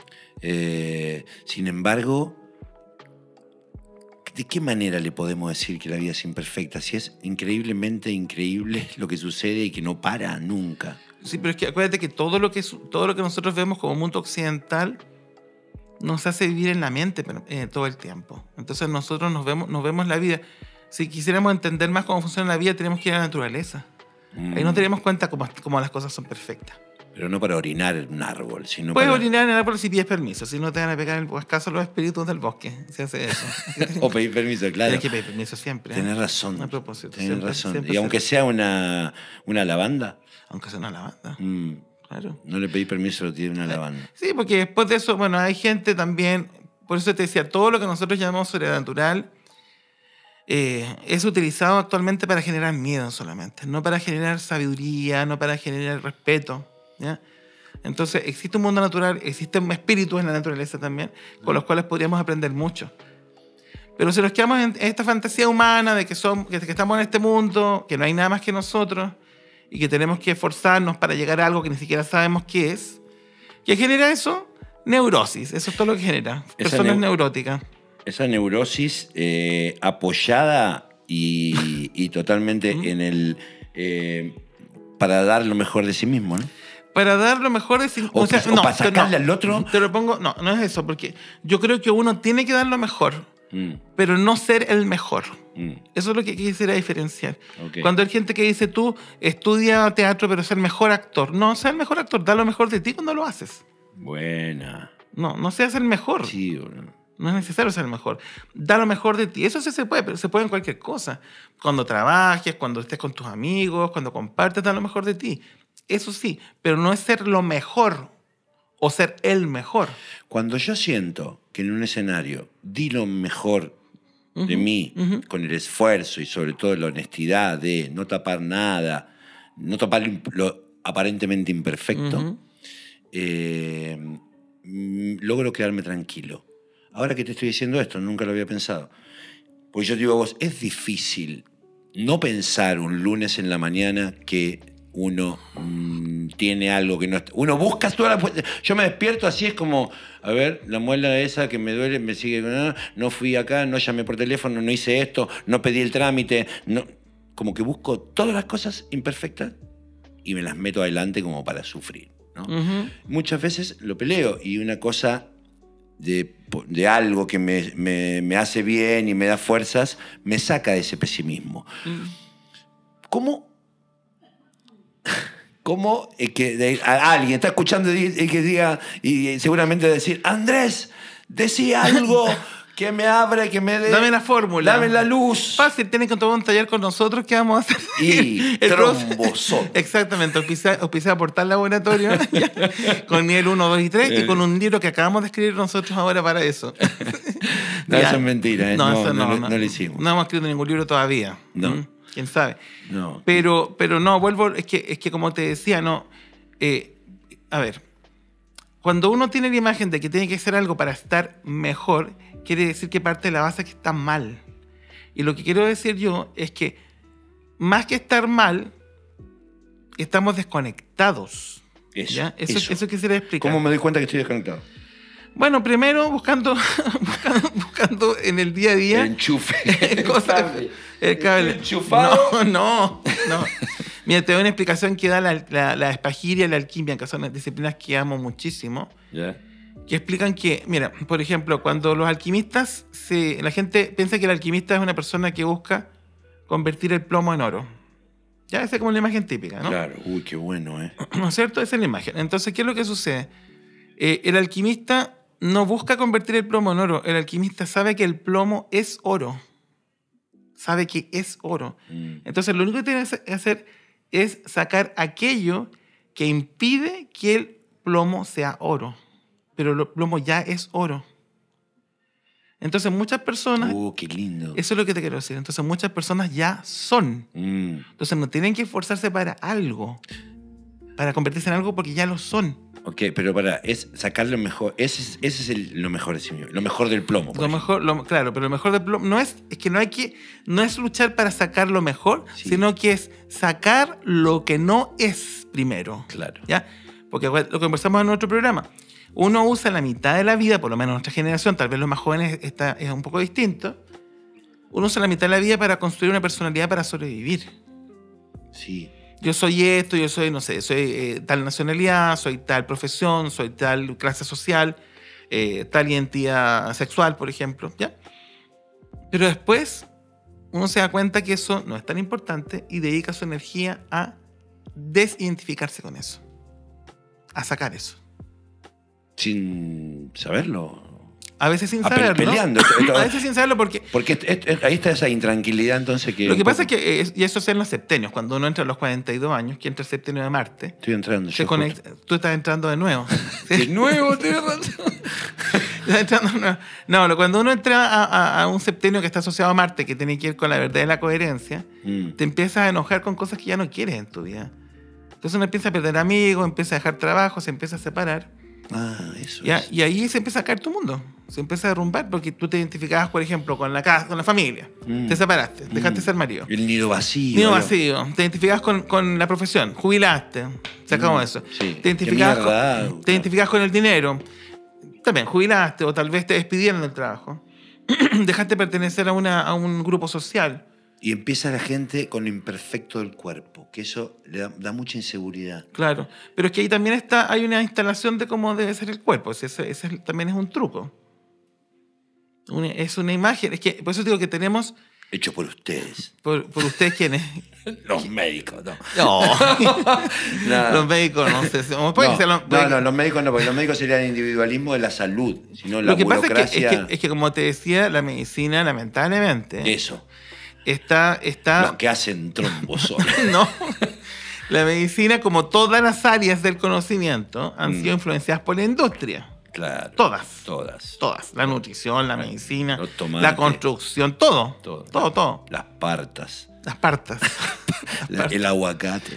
[SPEAKER 1] Sin embargo, ¿de qué manera le podemos decir que la vida es imperfecta? Si es increíblemente increíble lo que sucede y que no para nunca.
[SPEAKER 2] Sí, pero es que acuérdate que todo lo que nosotros vemos como mundo occidental nos hace vivir en la mente todo el tiempo. Entonces nosotros nos vemos la vida. Si quisiéramos entender más cómo funciona la vida, tenemos que ir a la naturaleza. Ahí nos daríamos cuenta cómo las cosas son perfectas.
[SPEAKER 1] Pero no para orinar en un árbol, sino
[SPEAKER 2] puedes orinar en el árbol si pides permiso, si no te van a pegar el escaso los espíritus del bosque, si hace eso.
[SPEAKER 1] O pedir permiso, claro.
[SPEAKER 2] Tienes que pedir permiso siempre.
[SPEAKER 1] Tienes razón.
[SPEAKER 2] A propósito.
[SPEAKER 1] Tienes razón. Y aunque sea una lavanda.
[SPEAKER 2] Aunque sea una lavanda. Claro.
[SPEAKER 1] No le pedí permiso, lo tiene una lavanda.
[SPEAKER 2] Sí, porque después de eso, bueno, hay gente también, por eso te decía, todo lo que nosotros llamamos sobrenatural es utilizado actualmente para generar miedo solamente, no para generar sabiduría, no para generar respeto, ¿ya? Entonces existe un mundo natural, existen espíritus en la naturaleza también, con los cuales podríamos aprender mucho. Pero si nos quedamos en esta fantasía humana de que estamos en este mundo, que no hay nada más que nosotros, y que tenemos que esforzarnos para llegar a algo que ni siquiera sabemos qué es, ¿qué genera eso? Neurosis, eso es todo lo que genera. Personas neuróticas.
[SPEAKER 1] Esa neurosis apoyada y totalmente en el... para dar lo mejor de sí mismo, ¿no?
[SPEAKER 2] Para dar lo mejor de sí mismo.
[SPEAKER 1] O para sacarle al otro.
[SPEAKER 2] Te lo pongo... No es eso, porque yo creo que uno tiene que dar lo mejor, pero no ser el mejor. Eso es lo que quisiera diferenciar. Okay. Cuando hay gente que dice, tú estudia teatro, pero ser mejor actor. No, ser el mejor actor, da lo mejor de ti cuando lo haces.
[SPEAKER 1] Buena.
[SPEAKER 2] No seas el mejor.
[SPEAKER 1] Sí, bueno.
[SPEAKER 2] No es necesario ser el mejor. Da lo mejor de ti. Eso sí se puede, pero se puede en cualquier cosa. Cuando trabajes, cuando estés con tus amigos, cuando compartes, da lo mejor de ti. Eso sí, pero no es ser lo mejor o ser el mejor.
[SPEAKER 1] Cuando yo siento que en un escenario di lo mejor de mí, con el esfuerzo y sobre todo la honestidad de no tapar nada, no tapar lo aparentemente imperfecto, logro quedarme tranquilo. Ahora que te estoy diciendo esto, nunca lo había pensado. Porque yo te digo a vos, es difícil no pensar un lunes en la mañana que uno tiene algo que no está. Uno busca toda la... Yo me despierto así, es como, a ver, la muela esa que me duele, me sigue, no fui acá, no llamé por teléfono, no hice esto, no pedí el trámite, no, como que busco todas las cosas imperfectas y me las meto adelante como para sufrir, ¿no? Muchas veces lo peleo y una cosa de algo que me hace bien y me da fuerzas, me saca de ese pesimismo. ¿Cómo que alguien está escuchando y que diga, y seguramente decir, Andrés, decía algo que me abre, que me dé...
[SPEAKER 2] Dame la fórmula.
[SPEAKER 1] Dame la luz.
[SPEAKER 2] Fácil, tienen que tomar un taller con nosotros, ¿qué vamos a hacer?
[SPEAKER 1] Y trombosón.
[SPEAKER 2] Exactamente, auspiciado por Tal Laboratorio, con nivel 1, 2 y 3, y con un libro que acabamos de escribir nosotros ahora para eso.
[SPEAKER 1] No, eso es mentira.
[SPEAKER 2] No
[SPEAKER 1] lo hicimos.
[SPEAKER 2] No hemos escrito ningún libro todavía.
[SPEAKER 1] No.
[SPEAKER 2] ¿Quién sabe?
[SPEAKER 1] No.
[SPEAKER 2] Pero no, vuelvo, es que como te decía, no. A ver, cuando uno tiene la imagen de que tiene que hacer algo para estar mejor, quiere decir que parte de la base es que está mal. Y lo que quiero decir yo es que, más que estar mal, estamos desconectados. Eso quisiera explicar.
[SPEAKER 1] ¿Cómo me doy cuenta que estoy desconectado?
[SPEAKER 2] Bueno, primero buscando en el día a día.
[SPEAKER 1] El enchufe.
[SPEAKER 2] El cable.
[SPEAKER 1] ¿Enchufado?
[SPEAKER 2] No. Mira, te doy una explicación que da la espagiria y la alquimia, que son disciplinas que amo muchísimo.
[SPEAKER 1] Yeah.
[SPEAKER 2] Que explican que, mira, por ejemplo, cuando los alquimistas, la gente piensa que el alquimista es una persona que busca convertir el plomo en oro. Ya, esa es como la imagen típica, ¿no?
[SPEAKER 1] Claro, uy, qué bueno, ¿eh?
[SPEAKER 2] ¿No es cierto? Esa es la imagen. Entonces, ¿qué es lo que sucede? El alquimista no busca convertir el plomo en oro. El alquimista sabe que el plomo es oro. Sabe que es oro. Entonces, lo único que tiene que hacer es sacar aquello que impide que el plomo sea oro. Pero el plomo ya es oro. Entonces, muchas personas...
[SPEAKER 1] qué lindo.
[SPEAKER 2] Eso es lo que te quiero decir. Entonces, muchas personas ya son. Entonces, no tienen que esforzarse para algo. Para convertirse en algo porque ya lo son.
[SPEAKER 1] Ok, pero es sacar lo mejor. Ese es lo mejor, lo mejor del plomo.
[SPEAKER 2] Claro, pero lo mejor del plomo no es luchar para sacar lo mejor, sino que es sacar lo que no es primero.
[SPEAKER 1] Claro.
[SPEAKER 2] ¿Ya? Porque lo conversamos en otro programa. Uno usa la mitad de la vida, por lo menos nuestra generación, tal vez los más jóvenes es un poco distinto. Uno usa la mitad de la vida para construir una personalidad para sobrevivir.
[SPEAKER 1] Sí.
[SPEAKER 2] Yo soy esto, yo soy, no sé, soy tal nacionalidad, soy tal profesión, soy tal clase social, tal identidad sexual, por ejemplo, ¿ya? Pero después uno se da cuenta que eso no es tan importante y dedica su energía a desidentificarse con eso, a sacar eso.
[SPEAKER 1] Sin saberlo.
[SPEAKER 2] A veces sin saberlo.
[SPEAKER 1] Peleando.
[SPEAKER 2] A veces sin saberlo porque
[SPEAKER 1] ahí está esa intranquilidad, entonces que...
[SPEAKER 2] Lo que pasa es que, y eso es en los septenios, cuando uno entra a los 42 años, que entra el septenio de Marte.
[SPEAKER 1] Estoy entrando.
[SPEAKER 2] Tú estás entrando de nuevo.
[SPEAKER 1] ¿De nuevo? Tienes razón.
[SPEAKER 2] Estás entrando de nuevo. No, cuando uno entra a un septenio que está asociado a Marte, que tiene que ver con la verdad y la coherencia, te empiezas a enojar con cosas que ya no quieres en tu vida. Entonces uno empieza a perder amigos, empieza a dejar trabajo, se empieza a separar.
[SPEAKER 1] Eso
[SPEAKER 2] ¿Ya?
[SPEAKER 1] es.
[SPEAKER 2] Y ahí se empieza a caer tu mundo. Se empieza a derrumbar porque tú te identificabas, por ejemplo, con la casa, con la familia. Te separaste, dejaste de ser marido.
[SPEAKER 1] El nido vacío.
[SPEAKER 2] Nido vacío. Te identificabas con la profesión. Jubilaste. Se acabó eso.
[SPEAKER 1] Sí.
[SPEAKER 2] Te identificabas con el dinero. También jubilaste o tal vez te despidieron del trabajo. Dejaste de pertenecer a un grupo social.
[SPEAKER 1] Y empieza la gente con lo imperfecto del cuerpo, que eso le da mucha inseguridad.
[SPEAKER 2] Claro, pero es que ahí también hay una instalación de cómo debe ser el cuerpo. Ese también es un truco. Es una imagen. Es que, por eso digo que tenemos...
[SPEAKER 1] Hecho por ustedes.
[SPEAKER 2] ¿Por ustedes quiénes?
[SPEAKER 1] Los médicos, no.
[SPEAKER 2] No. Los médicos, no sé.
[SPEAKER 1] Los médicos no, porque los médicos serían el individualismo de la salud, sino la burocracia.
[SPEAKER 2] Pasa es que, como te decía, la medicina, lamentablemente...
[SPEAKER 1] Eso.
[SPEAKER 2] Está...
[SPEAKER 1] Los que hacen trombos.
[SPEAKER 2] No. La medicina, como todas las áreas del conocimiento, han sido influenciadas por la industria.
[SPEAKER 1] Claro.
[SPEAKER 2] Todas. La nutrición, la medicina, la construcción, todo.
[SPEAKER 1] Las partas.
[SPEAKER 2] El
[SPEAKER 1] aguacate.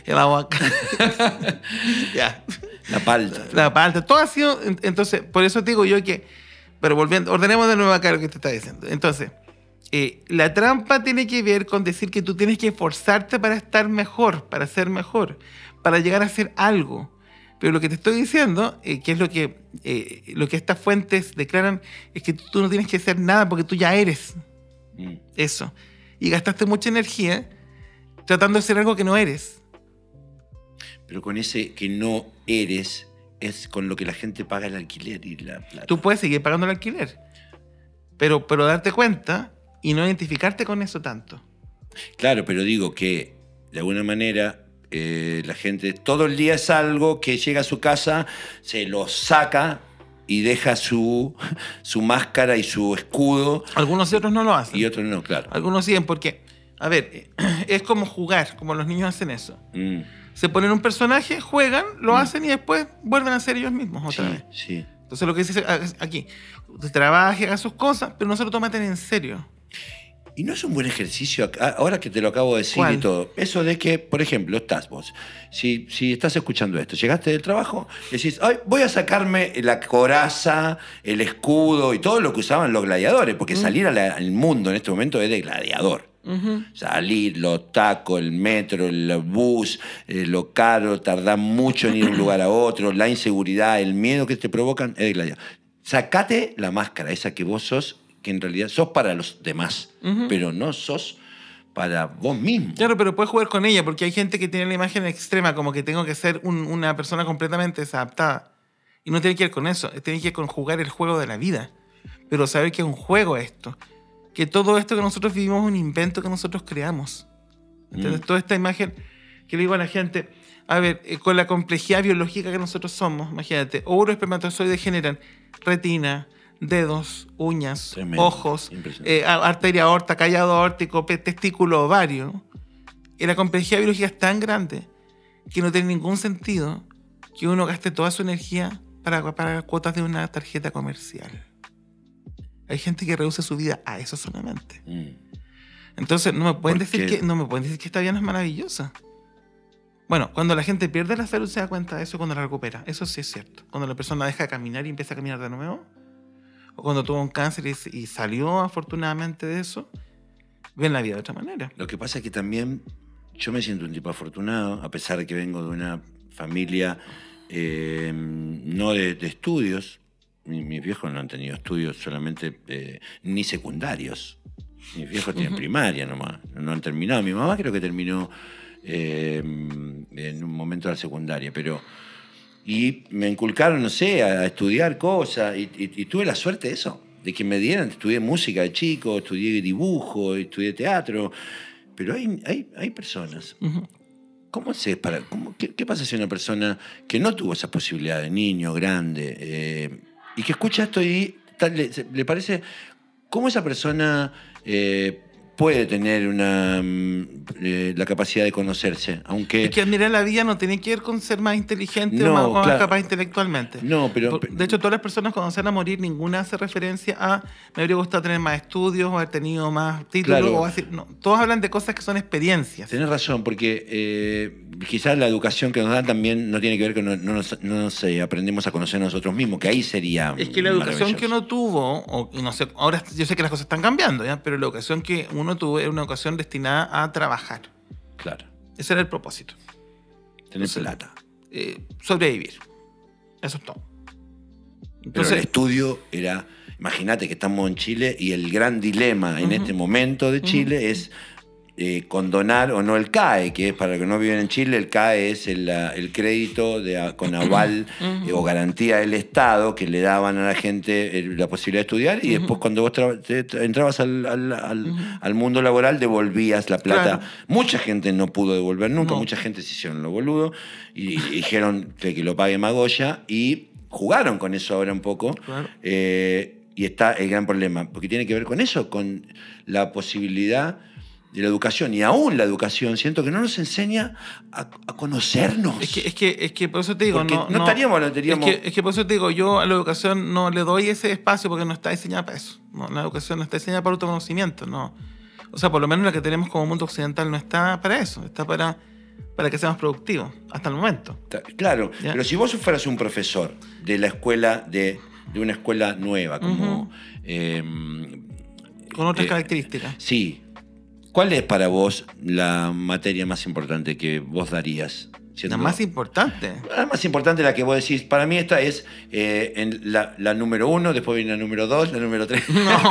[SPEAKER 2] Ya.
[SPEAKER 1] La palta.
[SPEAKER 2] Todo ha sido... Entonces, por eso digo yo que... Pero volviendo, ordenemos de nuevo acá lo que te está diciendo. Entonces... la trampa tiene que ver con decir que tú tienes que esforzarte para estar mejor, para ser mejor, para llegar a ser algo. Pero lo que te estoy diciendo, que es lo que estas fuentes declaran, es que tú no tienes que hacer nada porque tú ya eres eso. Y gastaste mucha energía tratando de ser algo que no eres.
[SPEAKER 1] Pero con ese que no eres, es con lo que la gente paga el alquiler y la plata.
[SPEAKER 2] Tú puedes seguir pagando el alquiler, pero darte cuenta... y no identificarte con eso tanto.
[SPEAKER 1] Claro, pero digo que de alguna manera la gente todo el día es algo que llega a su casa, se lo saca y deja su máscara y su escudo.
[SPEAKER 2] Algunos y otros no lo hacen.
[SPEAKER 1] Y otros no, claro.
[SPEAKER 2] Algunos siguen porque, a ver, es como jugar, como los niños hacen eso. Se ponen un personaje, juegan, lo hacen y después vuelven a ser ellos mismos otra vez.
[SPEAKER 1] Sí.
[SPEAKER 2] Entonces lo que dice aquí, usted trabaje, haga sus cosas, pero no se lo tomen en serio.
[SPEAKER 1] Y no es un buen ejercicio, ahora que te lo acabo de decir.
[SPEAKER 2] ¿Cuál?
[SPEAKER 1] Y todo, eso de que, por ejemplo, estás vos, si estás escuchando esto, llegaste del trabajo, decís, ay, voy a sacarme la coraza, el escudo y todo lo que usaban los gladiadores, porque salir al mundo en este momento es de gladiador. Salir, los tacos, el metro, el bus, lo caro, tardar mucho en ir de un lugar a otro, la inseguridad, el miedo que te provocan, es de gladiador. Sacate la máscara, esa que vos sos, que en realidad sos para los demás, pero no sos para vos mismo.
[SPEAKER 2] Claro, pero puedes jugar con ella, porque hay gente que tiene la imagen extrema, como que tengo que ser una persona completamente desadaptada. Y no tiene que ver con eso, tiene que ver con jugar el juego de la vida. Pero saber que es un juego esto. Que todo esto que nosotros vivimos es un invento que nosotros creamos. Entonces, toda esta imagen que le digo a la gente, A ver, con la complejidad biológica que nosotros somos, imagínate, óvulos espermatozoides generan retina, dedos, uñas,
[SPEAKER 1] tremendo,
[SPEAKER 2] ojos, arteria aorta, callado aórtico, testículo, ovario. Y la complejidad biológica es tan grande que no tiene ningún sentido que uno gaste toda su energía para pagar cuotas de una tarjeta comercial. Hay gente que reduce su vida a eso solamente. Entonces no me pueden decir que esta vida no es maravillosa. Bueno, cuando la gente pierde la salud se da cuenta de eso, cuando la recupera. Eso sí es cierto. Cuando la persona deja de caminar y empieza a caminar de nuevo, o cuando tuvo un cáncer y salió afortunadamente de eso, ven la vida de otra manera.
[SPEAKER 1] Lo que pasa es que también yo me siento un tipo afortunado, a pesar de que vengo de una familia no de estudios. Mis viejos no han tenido estudios solamente ni secundarios. Mis viejos tienen primaria nomás, no han terminado. Mi mamá creo que terminó en un momento de la secundaria, y me inculcaron, no sé, a estudiar cosas, y tuve la suerte de eso, de que me dieran. Estudié música de chico, estudié dibujo, estudié teatro, pero hay personas. ¿Cómo haces qué pasa si una persona que no tuvo esa posibilidad de niño, grande, y que escucha esto y le parece, cómo esa persona puede tener la capacidad de conocerse? Aunque
[SPEAKER 2] es que admirar la vida no tiene que ver con ser más inteligente o más capaz intelectualmente.
[SPEAKER 1] No, pero
[SPEAKER 2] de hecho, todas las personas cuando se van a morir, ninguna hace referencia a me habría gustado tener más estudios o haber tenido más títulos.
[SPEAKER 1] Claro.
[SPEAKER 2] O así. No, todos hablan de cosas que son experiencias.
[SPEAKER 1] Tenés razón, porque quizás la educación que nos dan también no tiene que ver con no sé, aprendemos a conocer a nosotros mismos, que ahí sería.
[SPEAKER 2] Es que la educación que uno tuvo, o no sé, ahora yo sé que las cosas están cambiando, ¿ya? Pero la educación que uno tuvo era una educación destinada a trabajar.
[SPEAKER 1] Claro.
[SPEAKER 2] Ese era el propósito.
[SPEAKER 1] Tener plata.
[SPEAKER 2] Sobrevivir. Eso es todo.
[SPEAKER 1] Entonces, pero el estudio era. Imagínate que estamos en Chile y el gran dilema en este momento de Chile es condonar o no el CAE, que es, para los que no viven en Chile, el CAE es el crédito con aval o garantía del Estado que le daban a la gente la posibilidad de estudiar, y después cuando vos entrabas al mundo laboral devolvías la plata. Claro. Mucha gente no pudo devolver nunca, mucha gente se hicieron lo boludo y dijeron que lo pague Magoya, y jugaron con eso ahora un poco. Claro. Y está el gran problema, porque tiene que ver con eso, con la posibilidad de la educación. Y aún la educación, siento que no nos enseña a conocernos.
[SPEAKER 2] Es que por eso te digo, Es que por eso te digo, yo a la educación no le doy ese espacio porque no está diseñada para eso. No, la educación no está diseñada para autoconocimiento. No. O sea, por lo menos la que tenemos como mundo occidental no está para eso. Está para que seamos productivos, hasta el momento.
[SPEAKER 1] Claro, ¿ya? Pero si vos fueras un profesor de la escuela, de una escuela nueva, como...
[SPEAKER 2] con otras características.
[SPEAKER 1] Sí. ¿Cuál es para vos la materia más importante que vos darías?
[SPEAKER 2] ¿La más importante?
[SPEAKER 1] La más importante, la que vos decís. Para mí esta es la número 1, después viene la número 2, la número 3.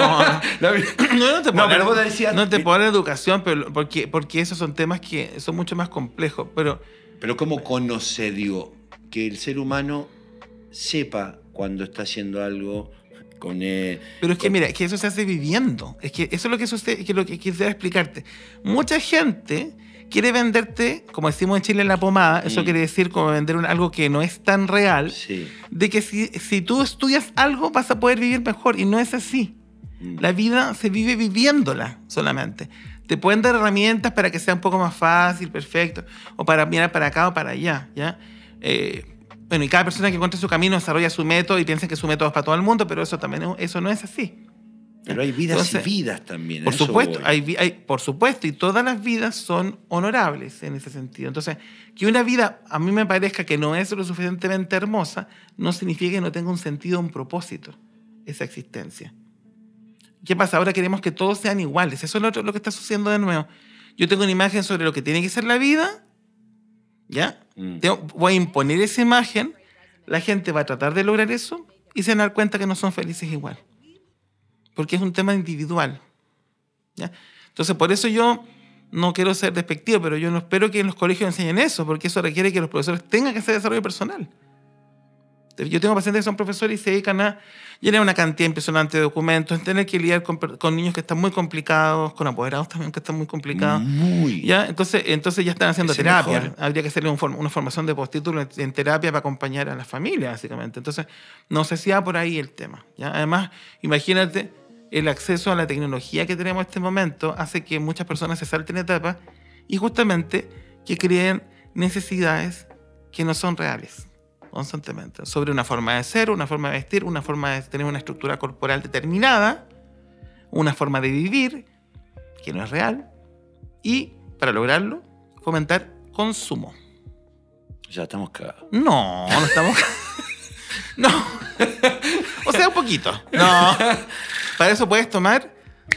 [SPEAKER 2] No te puedo hablar de educación, pero porque esos son temas que son mucho más complejos. Pero
[SPEAKER 1] ¿cómo conocer, digo, que el ser humano sepa cuando está haciendo algo con...
[SPEAKER 2] pero es que mira, que eso se hace viviendo. Es que eso es lo que sucede, que lo que quisiera explicarte. Mucha gente quiere venderte, como decimos en Chile, en la pomada. Eso quiere decir como vender algo que no es tan real.
[SPEAKER 1] Sí.
[SPEAKER 2] De que si tú estudias algo vas a poder vivir mejor, y no es así. La vida se vive viviéndola solamente. Te pueden dar herramientas para que sea un poco más fácil, perfecto, o para mirar para acá o para allá, ¿ya? Bueno, y cada persona que encuentre su camino desarrolla su método y piensa que su método es para todo el mundo, pero eso no es así.
[SPEAKER 1] Pero hay vidas y vidas también.
[SPEAKER 2] Por supuesto, por supuesto, y todas las vidas son honorables en ese sentido. Entonces, que una vida a mí me parezca que no es lo suficientemente hermosa, no significa que no tenga un sentido, un propósito, esa existencia. ¿Qué pasa? Ahora queremos que todos sean iguales. Eso es lo que está sucediendo de nuevo. Yo tengo una imagen sobre lo que tiene que ser la vida, ¿ya? Voy a imponer esa imagen, la gente va a tratar de lograr eso y se van a dar cuenta que no son felices igual. Porque es un tema individual, ¿ya? Entonces, por eso yo no quiero ser despectivo, pero yo no espero que en los colegios enseñen eso, porque eso requiere que los profesores tengan que hacer desarrollo personal. Yo tengo pacientes que son profesores y se dedican a llenar una cantidad impresionante de documentos, tener que lidiar con niños que están muy complicados, con apoderados también que están muy complicados. ¿Ya? Entonces ya están haciendo terapia. Mejor. Habría que hacerle una formación de postítulo en terapia para acompañar a la familia, básicamente. Entonces, no sé si va por ahí el tema. ¿Ya? Además, imagínate, el acceso a la tecnología que tenemos en este momento hace que muchas personas se salten etapas y justamente que creen necesidades que no son reales. Constantemente, sobre una forma de ser, una forma de vestir, una forma de tener una estructura corporal determinada, una forma de vivir que no es real, y para lograrlo, fomentar consumo.
[SPEAKER 1] Ya estamos cagados.
[SPEAKER 2] No estamos cagados. No. O sea, un poquito. No. Para eso puedes tomar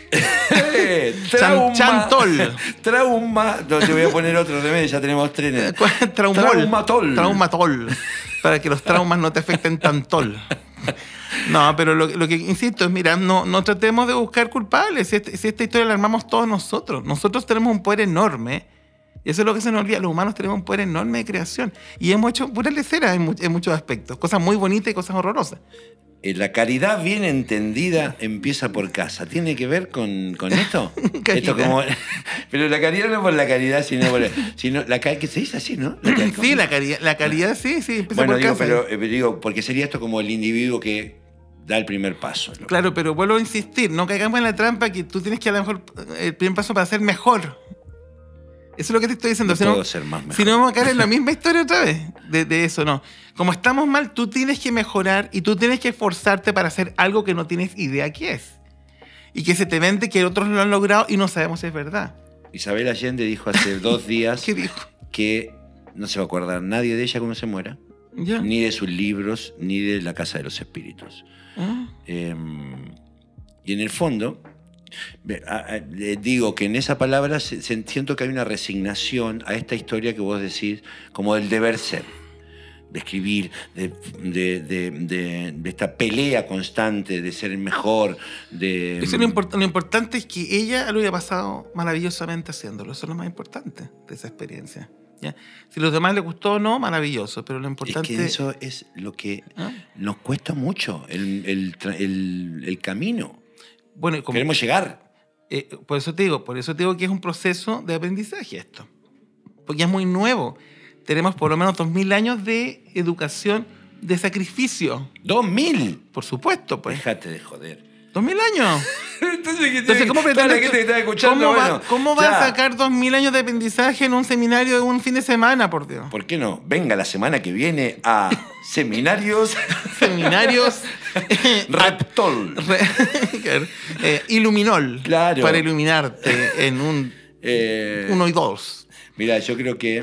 [SPEAKER 2] Chantol.
[SPEAKER 1] Trauma. No, te voy a poner otro remedio, ya tenemos 3.
[SPEAKER 2] Traumatol. Para que los traumas no te afecten tanto. No, pero lo que insisto es, mira, no tratemos de buscar culpables. Si esta historia la armamos todos nosotros. Nosotros tenemos un poder enorme. Y eso es lo que se nos olvida. Los humanos tenemos un poder enorme de creación. Y hemos hecho pura lecera en muchos aspectos. Cosas muy bonitas y cosas horrorosas.
[SPEAKER 1] La caridad bien entendida empieza por casa. ¿Tiene que ver con esto? Esto como, pero la caridad no por la caridad, sino la que se dice así, ¿no?
[SPEAKER 2] Sí, la caridad sí, empieza
[SPEAKER 1] bueno,
[SPEAKER 2] por casa.
[SPEAKER 1] Pero digo, porque sería esto como el individuo que da el primer paso.
[SPEAKER 2] Claro, pero vuelvo a insistir, no caigamos en la trampa que tú tienes que a lo mejor el primer paso para ser mejor. Eso es lo que te estoy diciendo.
[SPEAKER 1] No puedo ser más mejor.
[SPEAKER 2] Si no vamos a caer en la misma historia otra vez. De eso, no. Como estamos mal, tú tienes que mejorar y tú tienes que esforzarte para hacer algo que no tienes idea qué es. Y que se te vende que otros lo han logrado y no sabemos si es verdad.
[SPEAKER 1] Isabel Allende dijo hace 2 días
[SPEAKER 2] ¿Qué dijo?
[SPEAKER 1] Que no se va a acordar nadie de ella cuando se muera.
[SPEAKER 2] ¿Ya?
[SPEAKER 1] Ni de sus libros, ni de la Casa de los Espíritus. Y en el fondo... digo que en esa palabra siento que hay una resignación a esta historia que vos decís como del deber ser, de escribir, de esta pelea constante de ser el mejor.
[SPEAKER 2] Lo importante es que ella lo haya pasado maravillosamente haciéndolo. Eso es lo más importante de esa experiencia. ¿Ya? Si a los demás les gustó o no, maravilloso, pero lo importante...
[SPEAKER 1] Es que eso es lo que nos cuesta mucho, el camino.
[SPEAKER 2] Bueno,
[SPEAKER 1] queremos llegar.
[SPEAKER 2] Por eso te digo que es un proceso de aprendizaje esto. Porque es muy nuevo. Tenemos por lo menos 2000 años de educación de sacrificio.
[SPEAKER 1] ¿2000?
[SPEAKER 2] Por supuesto, pues.
[SPEAKER 1] Déjate de joder.
[SPEAKER 2] 2000 años. Entonces, ¿cómo
[SPEAKER 1] pretende que te está escuchando?
[SPEAKER 2] ¿Cómo va a sacar 2000 años de aprendizaje en un seminario de un fin de semana, por Dios?
[SPEAKER 1] ¿Por qué no? Venga la semana que viene a seminarios. Reptol.
[SPEAKER 2] Iluminol.
[SPEAKER 1] Claro.
[SPEAKER 2] Para iluminarte en un 1 y 2.
[SPEAKER 1] Mira, yo creo que...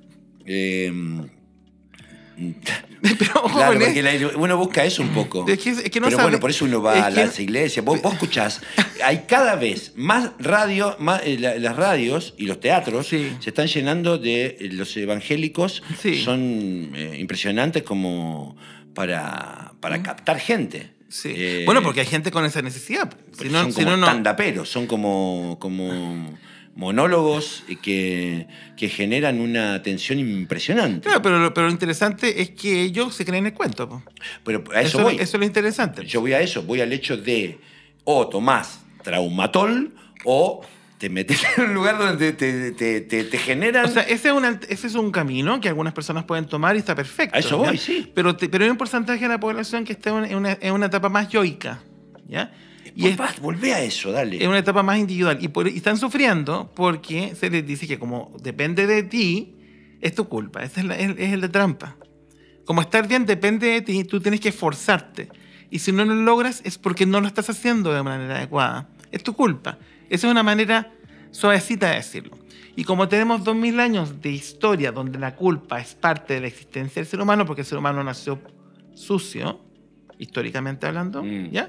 [SPEAKER 2] Pero,
[SPEAKER 1] claro, porque uno busca eso un poco.
[SPEAKER 2] Es que no
[SPEAKER 1] pero
[SPEAKER 2] sabe.
[SPEAKER 1] Bueno, por eso uno va a las iglesias. Vos escuchás, hay cada vez más radio, las radios y los teatros se están llenando de los evangélicos. Son impresionantes como para captar gente.
[SPEAKER 2] Bueno, porque hay gente con esa necesidad.
[SPEAKER 1] Son como stand-uperos, son como monólogos que generan una tensión impresionante.
[SPEAKER 2] Claro, pero lo interesante es que ellos se creen el cuento. Po.
[SPEAKER 1] Pero a eso voy.
[SPEAKER 2] Eso es lo interesante.
[SPEAKER 1] Yo voy a eso, voy al hecho de o tomás traumatol o te metes en un lugar donde te generan...
[SPEAKER 2] O sea, ese es un camino que algunas personas pueden tomar y está perfecto.
[SPEAKER 1] A eso voy, sí.
[SPEAKER 2] Pero hay un porcentaje de la población que está en una etapa más yoica, ¿ya?
[SPEAKER 1] Volvé a eso, dale.
[SPEAKER 2] Es una etapa más individual. Y están sufriendo porque se les dice que como depende de ti, es tu culpa. Esa es la trampa. Como estar bien depende de ti, tú tienes que esforzarte. Y si no lo logras es porque no lo estás haciendo de manera adecuada. Es tu culpa. Esa es una manera suavecita de decirlo. Y como tenemos 2000 años de historia donde la culpa es parte de la existencia del ser humano, porque el ser humano nació sucio, históricamente hablando, ¿ya?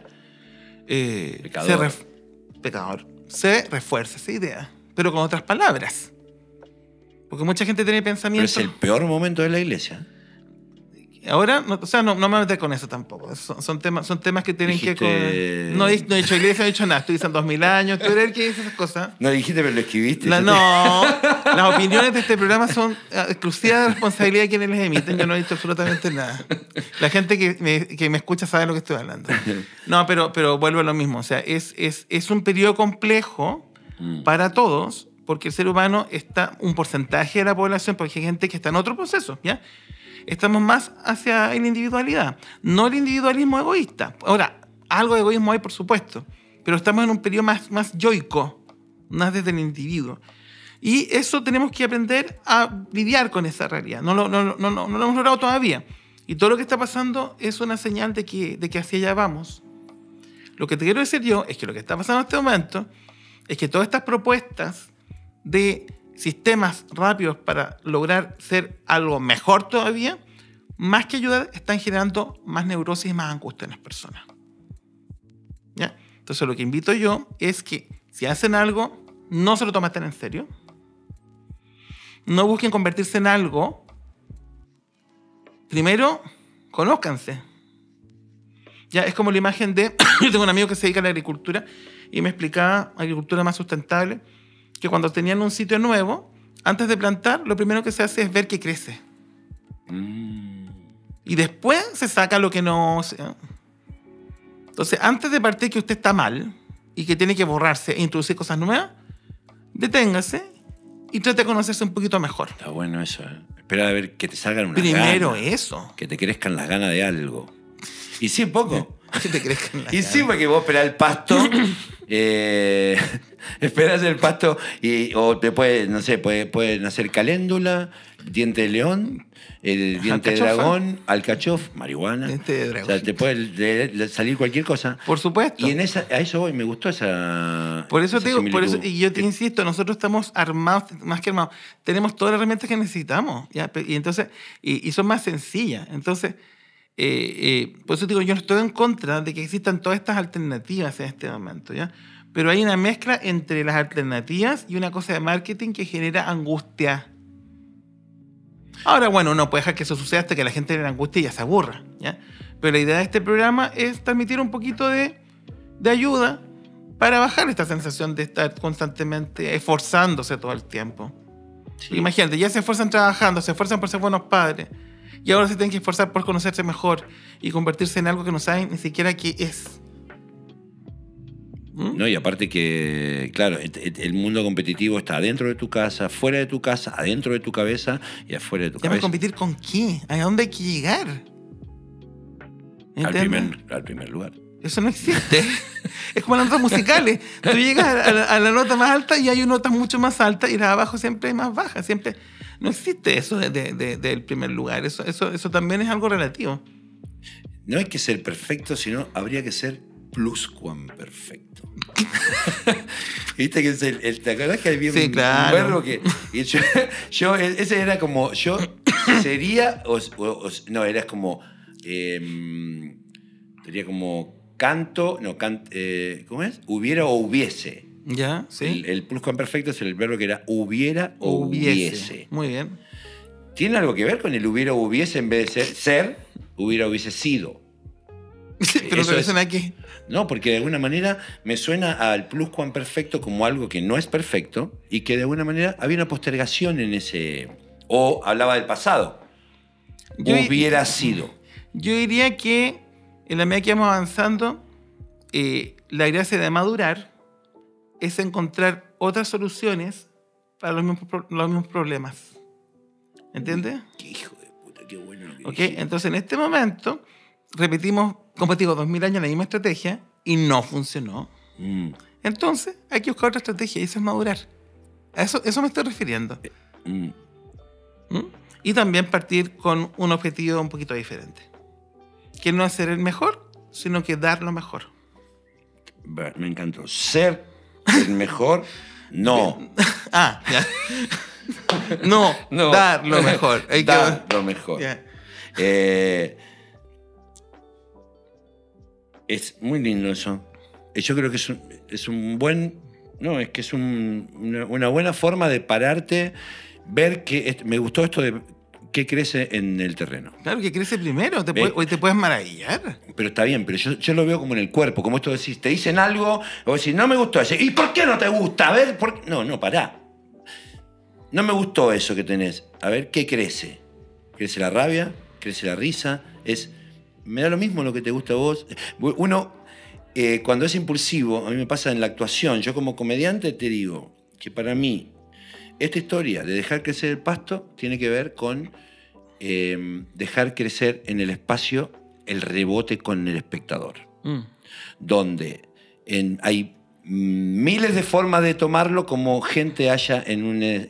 [SPEAKER 2] Pecador. Se refuerza esa idea, pero con otras palabras. Porque mucha gente tiene pensamientos...
[SPEAKER 1] Pero es el peor momento de la iglesia.
[SPEAKER 2] ahora, no me voy a meter con eso tampoco. Son temas que tienen que... No he dicho iglesia, no he dicho nada. Estoy diciendo 2000 años. ¿Tú eres el que dice esas cosas?
[SPEAKER 1] No dijiste, pero lo escribiste.
[SPEAKER 2] Las opiniones de este programa son exclusiva de responsabilidad de quienes les emiten. Yo no he dicho absolutamente nada. La gente que me escucha sabe lo que estoy hablando. No, pero vuelvo a lo mismo. O sea, es un periodo complejo para todos, porque el ser humano está, un porcentaje de la población, porque hay gente que está en otro proceso, ¿ya? Estamos más hacia la individualidad, no el individualismo egoísta. Ahora, algo de egoísmo hay, por supuesto, pero estamos en un periodo más yoico, más desde el individuo. Y eso tenemos que aprender a lidiar con esa realidad. No lo hemos logrado todavía. Y todo lo que está pasando es una señal de que hacia allá vamos. Lo que te quiero decir yo es que lo que está pasando en este momento es que todas estas propuestas de sistemas rápidos para lograr ser algo mejor todavía, más que ayudar, están generando más neurosis y más angustia en las personas. ¿Ya? Entonces lo que invito yo es que si hacen algo, no se lo tomen tan en serio. No busquen convertirse en algo. Primero, conózcanse. Ya, es como la imagen de... Yo tengo un amigo que se dedica a la agricultura y me explicaba agricultura más sustentable, que cuando tenían un sitio nuevo, antes de plantar, lo primero que se hace es ver que crece. Y después se saca lo que no... Entonces, antes de partir que usted está mal y que tiene que borrarse e introducir cosas nuevas, deténgase y trate de conocerse un poquito mejor.
[SPEAKER 1] Está bueno eso, ¿eh? Espera a ver que te salgan unas
[SPEAKER 2] Primero
[SPEAKER 1] ganas,
[SPEAKER 2] eso.
[SPEAKER 1] que te crezcan las ganas de algo. Y sí, poco.
[SPEAKER 2] Que te crezcan las
[SPEAKER 1] Y
[SPEAKER 2] ganas.
[SPEAKER 1] sí, porque vos esperás el pasto, esperás el pasto o te puede, no sé, puede nacer caléndula, diente de león, diente de dragón, alcachofa, marihuana.
[SPEAKER 2] Diente de dragón.
[SPEAKER 1] O sea, te puede salir cualquier cosa.
[SPEAKER 2] Por supuesto.
[SPEAKER 1] Y a eso voy, me gustó esa.
[SPEAKER 2] Por eso
[SPEAKER 1] esa
[SPEAKER 2] te digo,
[SPEAKER 1] similitud.
[SPEAKER 2] y yo te insisto, nosotros estamos armados, más que armados, tenemos todas las herramientas que necesitamos, ¿ya? Y entonces, y son más sencillas. Entonces, por eso digo, yo no estoy en contra de que existan todas estas alternativas en este momento, ¿ya? Pero hay una mezcla entre las alternativas y una cosa de marketing que genera angustia. Ahora, bueno, no puede dejar que eso suceda hasta que la gente le angustia y ya se aburra, ¿ya? Pero la idea de este programa es transmitir un poquito de ayuda para bajar esta sensación de estar constantemente esforzándose todo el tiempo. Sí. Imagínate, ya se esfuerzan trabajando, se esfuerzan por ser buenos padres, y ahora se tienen que esforzar por conocerse mejor y convertirse en algo que no saben ni siquiera qué es.
[SPEAKER 1] No, y aparte que, claro, el mundo competitivo está adentro de tu casa, fuera de tu casa, adentro de tu cabeza y afuera de tu cabeza.
[SPEAKER 2] ¿A competir con qué? ¿A dónde hay que llegar?
[SPEAKER 1] Al primer lugar.
[SPEAKER 2] Eso no existe. Es como las notas musicales. Tú llegas a la nota más alta y hay notas mucho más altas y las de abajo siempre hay más bajas. Siempre no existe eso del primer lugar. Eso también es algo relativo.
[SPEAKER 1] No hay que ser perfecto, sino habría que ser pluscuamperfecto. ¿Viste que es ¿te acordás que había un verbo que... yo ese era como... Yo sería... no, era como... sería como canto... No, ¿cómo es? Hubiera o hubiese.
[SPEAKER 2] Ya, sí.
[SPEAKER 1] El pluscuamperfecto es el verbo que era hubiera o hubiese.
[SPEAKER 2] Muy bien.
[SPEAKER 1] ¿Tiene algo que ver con el hubiera o hubiese en vez de ser, hubiera o hubiese sido?
[SPEAKER 2] Pero eso suena aquí.
[SPEAKER 1] No, porque de alguna manera me suena al pluscuamperfecto como algo que no es perfecto y que de alguna manera había una postergación en ese... O hablaba del pasado. Hubiera sido.
[SPEAKER 2] Yo diría que en la medida que vamos avanzando, la gracia de madurar es encontrar otras soluciones para los mismos problemas. ¿Entiendes?
[SPEAKER 1] Qué hijo de puta, qué bueno lo que
[SPEAKER 2] ¿Okay? Dijiste. Entonces, en este momento, repetimos, como te digo, 2000 años la misma estrategia y no funcionó. Entonces, hay que buscar otra estrategia y eso es madurar. A eso me estoy refiriendo. Y también partir con un objetivo un poquito diferente. Que no es ser el mejor, sino que dar lo mejor.
[SPEAKER 1] Me encantó. Ser el mejor, no.
[SPEAKER 2] Ya. No, dar lo mejor.
[SPEAKER 1] Dar lo mejor.
[SPEAKER 2] Yeah.
[SPEAKER 1] Es muy lindo eso. Yo creo que es un buen... No, es que es una buena forma de pararte, ver que... Me gustó esto de ¿qué crece en el terreno?
[SPEAKER 2] Claro, que crece primero, hoy te puedes maravillar.
[SPEAKER 1] Pero está bien, pero yo lo veo como en el cuerpo, como esto decís, te dicen algo, o decís, no me gustó ese. ¿Y por qué no te gusta? A ver, no, pará. No me gustó eso que tenés. A ver, ¿qué crece? ¿Crece la rabia? ¿Crece la risa? Me da lo mismo lo que te gusta a vos. Uno, cuando es impulsivo, a mí me pasa en la actuación, yo como comediante te digo que para mí esta historia de dejar crecer el pasto tiene que ver con dejar crecer en el espacio el rebote con el espectador. Donde hay miles de formas de tomarlo, como gente haya en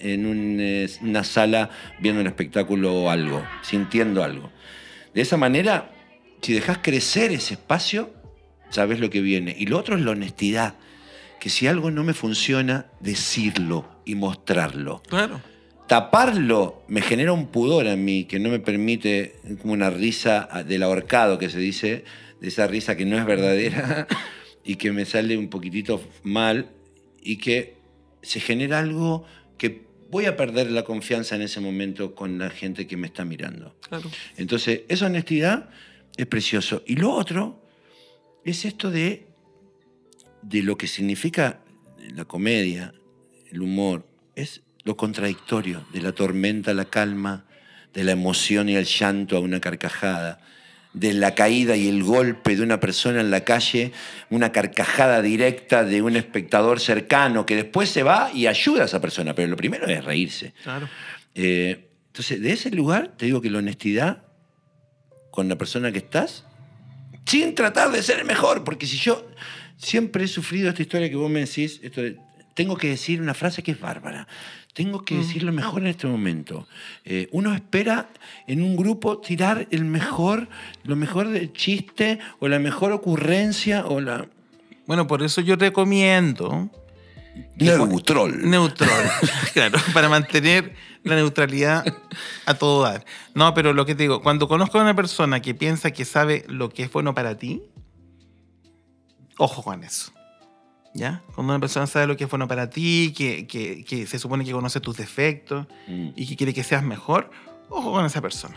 [SPEAKER 1] una sala viendo un espectáculo o algo, sintiendo algo. De esa manera, si dejas crecer ese espacio, sabes lo que viene. Y lo otro es la honestidad, que si algo no me funciona, decirlo y mostrarlo.
[SPEAKER 2] Claro.
[SPEAKER 1] Taparlo me genera un pudor a mí que no me permite, como una risa del ahorcado que se dice, de esa risa que no es verdadera y que me sale un poquitito mal y que se genera algo que voy a perder la confianza en ese momento con la gente que me está mirando.
[SPEAKER 2] Claro.
[SPEAKER 1] Entonces, esa honestidad es precioso. Y lo otro es esto de lo que significa la comedia, el humor, es lo contradictorio, de la tormenta a la calma, de la emoción y el llanto a una carcajada, de la caída y el golpe de una persona en la calle, una carcajada directa de un espectador cercano que después se va y ayuda a esa persona, pero lo primero es reírse.
[SPEAKER 2] Claro.
[SPEAKER 1] Entonces, de ese lugar te digo que la honestidad con la persona que estás, sin tratar de ser el mejor, porque si yo siempre he sufrido esta historia que vos me decís, esto de, tengo que decir una frase que es bárbara, tengo que decir lo mejor en este momento. Uno espera en un grupo tirar lo mejor del chiste o la mejor ocurrencia o la...
[SPEAKER 2] Bueno, por eso yo recomiendo...
[SPEAKER 1] Neutrol.
[SPEAKER 2] Claro, para mantener la neutralidad a todo dar. No, pero lo que te digo, cuando conozco a una persona que piensa que sabe lo que es bueno para ti, ojo con eso. ¿Ya? Cuando una persona sabe lo que es bueno para ti, que se supone que conoce tus defectos y que quiere que seas mejor, ojo con esa persona.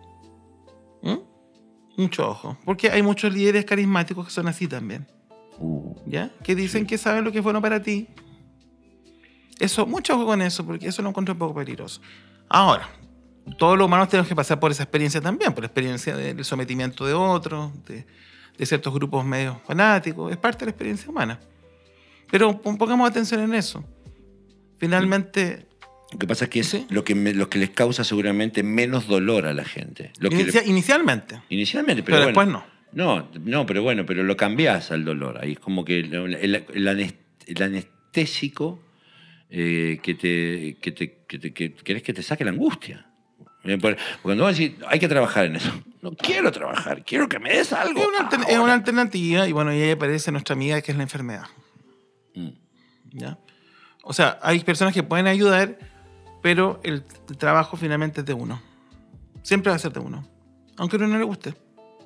[SPEAKER 2] Mucho ojo. Porque hay muchos líderes carismáticos que son así también. ¿Ya? Que dicen que saben lo que es bueno para ti. Eso, mucho ojo con eso, porque eso lo encuentro un poco peligroso. Ahora, todos los humanos tenemos que pasar por esa experiencia también, por la experiencia del sometimiento de otros, de ciertos grupos medios fanáticos. Es parte de la experiencia humana. Pero pongamos atención en eso. Finalmente...
[SPEAKER 1] Lo que pasa es que es lo que les causa seguramente menos dolor a la gente.
[SPEAKER 2] Inicialmente.
[SPEAKER 1] Inicialmente,
[SPEAKER 2] pero después no.
[SPEAKER 1] No, pero bueno, pero lo cambiás al dolor. Ahí es como que el anestésico que querés que te saque la angustia. Cuando vos decís, hay que trabajar en eso. No quiero trabajar, quiero que me des algo.
[SPEAKER 2] Es una alternativa, y bueno, y ahí aparece nuestra amiga que es la enfermedad. ¿Ya? O sea, hay personas que pueden ayudar, pero el trabajo finalmente es de uno. Siempre va a ser de uno, aunque a uno no le guste.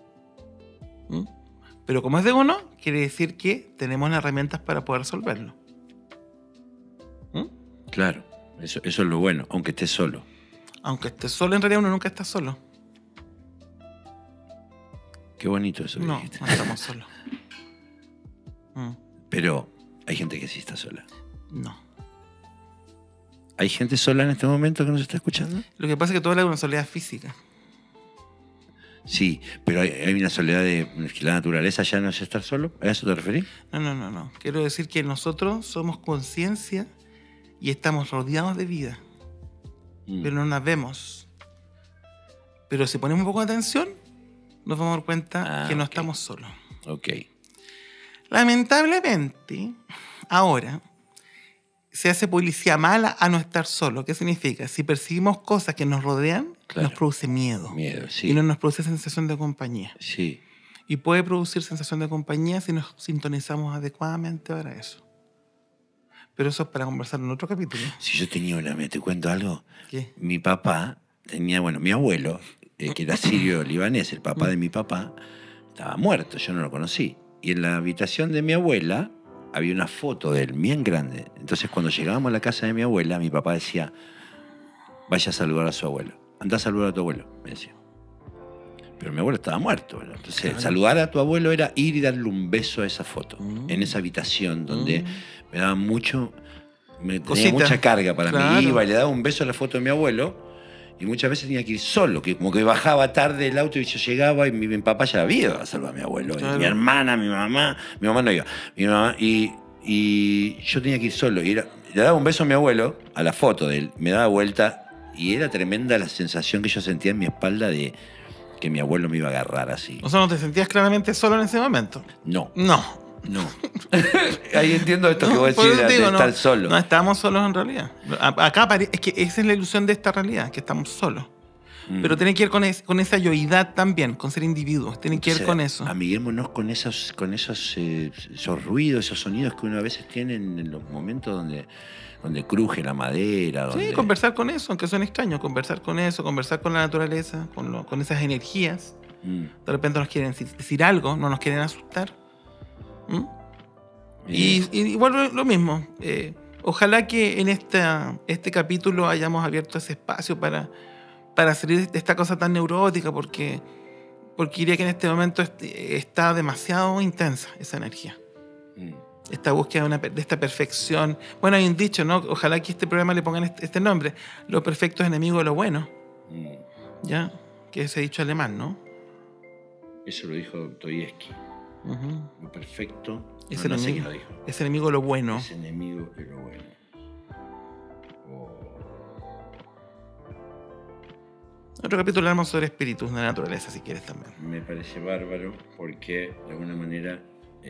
[SPEAKER 2] Pero como es de uno, quiere decir que tenemos las herramientas para poder resolverlo.
[SPEAKER 1] Claro, eso es lo bueno, aunque estés solo.
[SPEAKER 2] Aunque estés solo, en realidad uno nunca está solo.
[SPEAKER 1] Qué bonito eso que
[SPEAKER 2] no
[SPEAKER 1] dijiste.
[SPEAKER 2] No estamos solos.
[SPEAKER 1] Pero hay gente que sí está sola.
[SPEAKER 2] No.
[SPEAKER 1] ¿Hay gente sola en este momento que nos está escuchando?
[SPEAKER 2] Lo que pasa es que todo habla de una soledad física.
[SPEAKER 1] Sí, pero hay una soledad de que la naturaleza ya no es estar solo. ¿A eso te referís?
[SPEAKER 2] No. Quiero decir que nosotros somos conciencia y estamos rodeados de vida. Pero no nos vemos. Pero si ponemos un poco de atención, nos vamos a dar cuenta que no estamos solos.
[SPEAKER 1] Ok.
[SPEAKER 2] Lamentablemente, ahora se hace publicidad mala a no estar solo. ¿Qué significa? Si percibimos cosas que nos rodean, nos produce miedo.
[SPEAKER 1] Sí.
[SPEAKER 2] Y no nos produce sensación de compañía.
[SPEAKER 1] Sí.
[SPEAKER 2] Y puede producir sensación de compañía si nos sintonizamos adecuadamente para eso. Pero eso es para conversar en otro capítulo.
[SPEAKER 1] Si yo tenía ¿te cuento algo?
[SPEAKER 2] ¿Qué?
[SPEAKER 1] Mi papá tenía, mi abuelo, que era sirio-libanés, el papá de mi papá, estaba muerto, yo no lo conocí. Y en la habitación de mi abuela había una foto de él, bien grande. Entonces, cuando llegábamos a la casa de mi abuela, mi papá decía, vaya a saludar a su abuelo. andá a saludar a tu abuelo, me decía. Pero mi abuelo estaba muerto, ¿verdad? Entonces, saludar a tu abuelo era ir y darle un beso a esa foto, en esa habitación donde me daba mucho, tenía mucha carga para mí. Iba y le daba un beso a la foto de mi abuelo y muchas veces tenía que ir solo, que como que bajaba tarde del auto y yo llegaba y mi papá ya había ido a saludar a mi abuelo. Mi hermana, mi mamá no iba. Mi mamá, y yo tenía que ir solo. Y le daba un beso a mi abuelo, a la foto de él, me daba vuelta y era tremenda la sensación que yo sentía en mi espalda de que mi abuelo me iba a agarrar así.
[SPEAKER 2] O sea, ¿no te sentías claramente solo en ese momento?
[SPEAKER 1] No. Ahí entiendo esto que vos decís de estar solo.
[SPEAKER 2] No estamos solos en realidad. Acá es que esa es la ilusión de esta realidad, que estamos solos. Pero tiene que ver con esa yoidad también, con ser individuos. Tiene que ver con eso.
[SPEAKER 1] Amiguémonos con esos ruidos, esos sonidos que uno a veces tiene en los momentos donde cruje la madera.
[SPEAKER 2] Sí, conversar con eso, aunque suene extraño. Conversar con eso, conversar con la naturaleza, con esas energías. De repente nos quieren decir algo, no nos quieren asustar. Y igual lo mismo. Ojalá que en este capítulo hayamos abierto ese espacio para salir de esta cosa tan neurótica, porque diría que en este momento está demasiado intensa esa energía. Esta búsqueda de esta perfección. Bueno, hay un dicho, ¿no? Ojalá que este programa le pongan este nombre: lo perfecto es enemigo de lo bueno. ¿Ya? Que ese dicho alemán, ¿no?
[SPEAKER 1] Eso lo dijo Dostoyevsky. Lo perfecto
[SPEAKER 2] es enemigo de lo bueno.
[SPEAKER 1] Es enemigo de lo bueno.
[SPEAKER 2] Otro capítulo hablamos sobre espíritus de la naturaleza, si quieres también.
[SPEAKER 1] Me parece bárbaro porque, de alguna manera,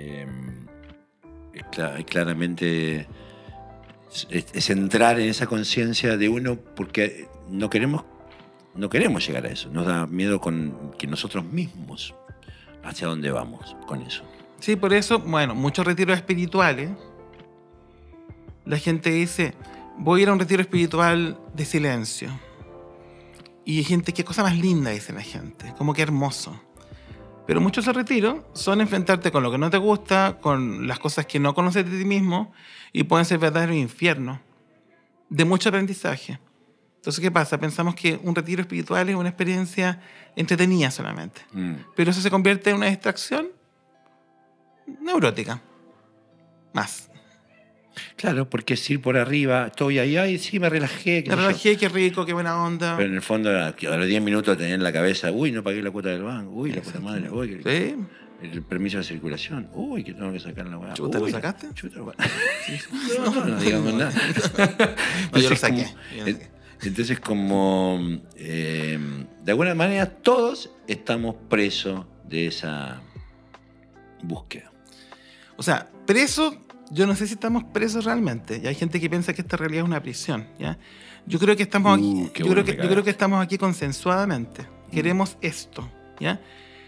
[SPEAKER 1] claramente es entrar en esa conciencia de uno, porque no queremos llegar a eso. Nos da miedo con que nosotros mismos hacia dónde vamos con eso.
[SPEAKER 2] Sí, por eso, bueno, muchos retiros espirituales, la gente dice, voy a ir a un retiro espiritual de silencio. Y hay gente, qué cosa más linda, dice la gente, como que hermoso. Pero muchos de esos retiros son enfrentarte con lo que no te gusta, con las cosas que no conoces de ti mismo, y pueden ser verdaderos infiernos de mucho aprendizaje. Entonces, ¿qué pasa? Pensamos que un retiro espiritual es una experiencia entretenida solamente. Pero eso se convierte en una distracción neurótica. Más.
[SPEAKER 1] Claro, porque es ir por arriba, estoy ahí, sí, me relajé.
[SPEAKER 2] Qué rico, qué buena onda.
[SPEAKER 1] Pero en el fondo, a los 10 minutos tenía en la cabeza, no pagué la cuota del banco, la puta madre,
[SPEAKER 2] ¿sí?
[SPEAKER 1] El permiso de circulación, que tengo que sacar la weá.
[SPEAKER 2] ¿Chuta, lo sacaste?
[SPEAKER 1] Chuta, no digamos nada.
[SPEAKER 2] No, yo lo saqué.
[SPEAKER 1] Entonces, como de alguna manera, todos estamos presos de esa búsqueda.
[SPEAKER 2] O sea, presos. Yo no sé si estamos presos realmente. Y hay gente que piensa que esta realidad es una prisión, ¿ya? Yo creo que estamos aquí. Yo creo que estamos aquí consensuadamente. Queremos esto, ¿ya?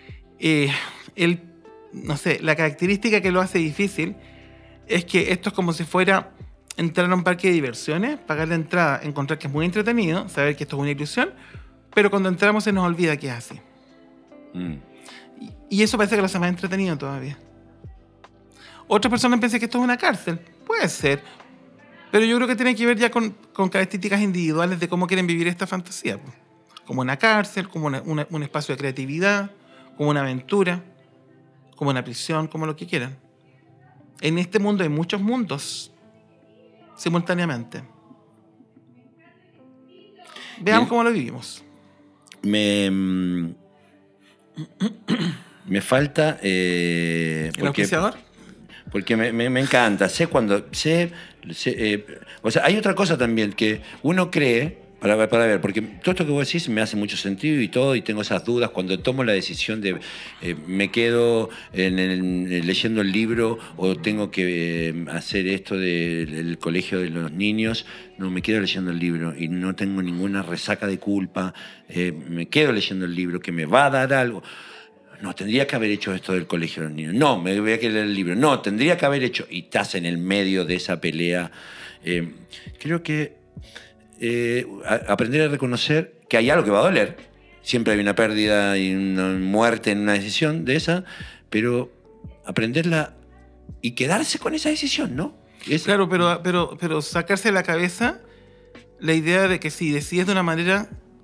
[SPEAKER 2] No sé, la característica que lo hace difícil es que esto es como si fuera entrar a un parque de diversiones, pagar la entrada, encontrar que es muy entretenido, saber que esto es una ilusión, pero cuando entramos se nos olvida que es así. Y eso parece que lo hace más entretenido todavía. Otras personas piensan que esto es una cárcel. Puede ser. Pero yo creo que tiene que ver ya con características individuales de cómo quieren vivir esta fantasía. Como una cárcel, como un espacio de creatividad, como una aventura, como una prisión, como lo que quieran. En este mundo hay muchos mundos simultáneamente. Veamos cómo lo vivimos.
[SPEAKER 1] Me falta...
[SPEAKER 2] ¿El auspiciador?
[SPEAKER 1] Porque me encanta. O sea, hay otra cosa también que uno cree, para ver, porque todo esto que vos decís me hace mucho sentido y todo, y tengo esas dudas cuando tomo la decisión de me quedo leyendo el libro o tengo que hacer esto del colegio de los niños. No, me quedo leyendo el libro y no tengo ninguna resaca de culpa. Me quedo leyendo el libro que me va a dar algo. No, tendría que haber hecho esto del colegio de los niños. No, me voy a querer leer el libro. No, tendría que haber hecho... Y estás en el medio de esa pelea. Creo que aprender a reconocer que hay algo que va a doler. Siempre hay una pérdida y una muerte en una decisión de esa, pero aprenderla y quedarse con esa decisión, ¿no?
[SPEAKER 2] Claro, pero sacarse de la cabeza la idea de que si decides de una manera,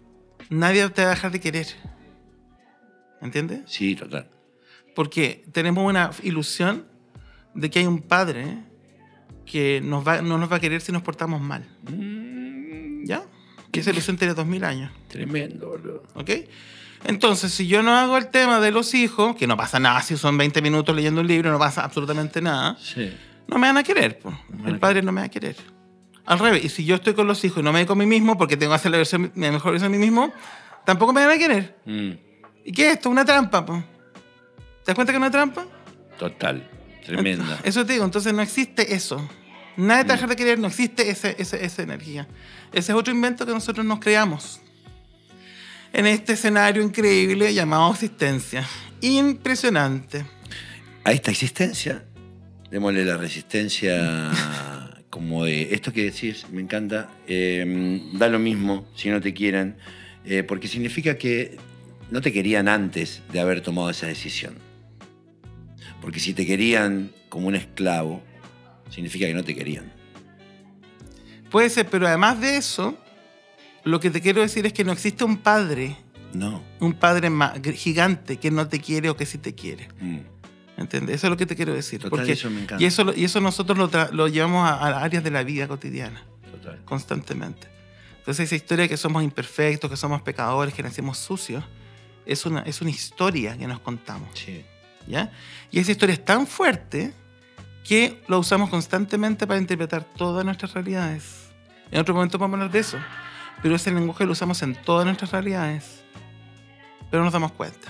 [SPEAKER 2] nadie te va a dejar de querer. ¿Entiendes?
[SPEAKER 1] Sí, total.
[SPEAKER 2] Porque tenemos una ilusión de que hay un padre que no nos va a querer si nos portamos mal. ¿Ya? Que esa ilusión tiene 2000 años.
[SPEAKER 1] Tremendo, boludo.
[SPEAKER 2] ¿Ok? Entonces, si yo no hago el tema de los hijos, que no pasa nada si son 20 minutos leyendo un libro, no pasa absolutamente nada,
[SPEAKER 1] sí.
[SPEAKER 2] No me van a querer. Pues. El padre no me va a querer. Al revés, y si yo estoy con los hijos y no me dedico a mí mismo porque tengo que hacer la mejor versión de mí mismo, tampoco me van a querer. ¿Y qué es esto? Una trampa, pues. ¿Te das cuenta que es una trampa?
[SPEAKER 1] Total. Tremenda.
[SPEAKER 2] Eso te digo, entonces no existe eso. Nadie te va a dejar de querer, no existe esa energía. Ese es otro invento que nosotros nos creamos. En este escenario increíble llamado existencia. Impresionante.
[SPEAKER 1] A esta existencia, démosle la resistencia como de esto que decís, me encanta. Da lo mismo si no te quieren, porque significa que no te querían antes de haber tomado esa decisión. Porque si te querían como un esclavo, significa que no te querían.
[SPEAKER 2] Puede ser, pero además de eso, lo que te quiero decir es que no existe un padre.
[SPEAKER 1] No.
[SPEAKER 2] Un padre gigante que no te quiere o que sí te quiere. ¿Entiendes? Eso es lo que te quiero decir.
[SPEAKER 1] Total,
[SPEAKER 2] porque,
[SPEAKER 1] eso me encanta.
[SPEAKER 2] Y eso nosotros lo llevamos a áreas de la vida cotidiana.
[SPEAKER 1] Total.
[SPEAKER 2] Constantemente. Entonces esa historia de que somos imperfectos, que somos pecadores, que nacimos sucios, es una historia que nos contamos.
[SPEAKER 1] Sí.
[SPEAKER 2] ¿Ya? Y esa historia es tan fuerte que lo usamos constantemente para interpretar todas nuestras realidades. En otro momento vamos a hablar de eso. Pero ese lenguaje lo usamos en todas nuestras realidades. Pero no nos damos cuenta.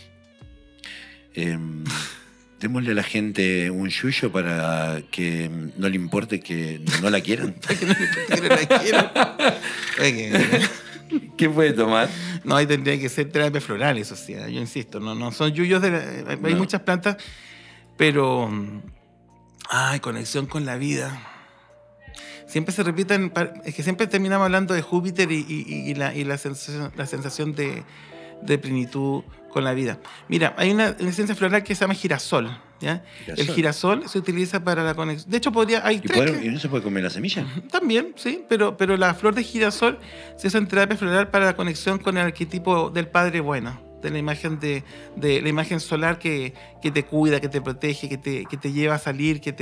[SPEAKER 1] Démosle a la gente un yuyo para que no le importe que no la quieran.
[SPEAKER 2] Para que no le importe que no la quieran.
[SPEAKER 1] ¿Qué puede tomar?
[SPEAKER 2] No, ahí tendría que ser terapia floral, eso sí. Yo insisto, no son yuyos hay muchas plantas, pero... conexión con la vida. Siempre se repiten, es que siempre terminamos hablando de Júpiter y la sensación de plenitud con la vida. Mira, hay una esencia floral que se llama girasol. ¿Ya? El girasol se utiliza para la conexión. De hecho, ¿Y
[SPEAKER 1] no se puede comer la semilla?
[SPEAKER 2] También, sí, pero la flor de girasol se usa en terapia floral para la conexión con el arquetipo del padre bueno, de la imagen de la imagen solar que te cuida, que te protege, que te lleva a salir, que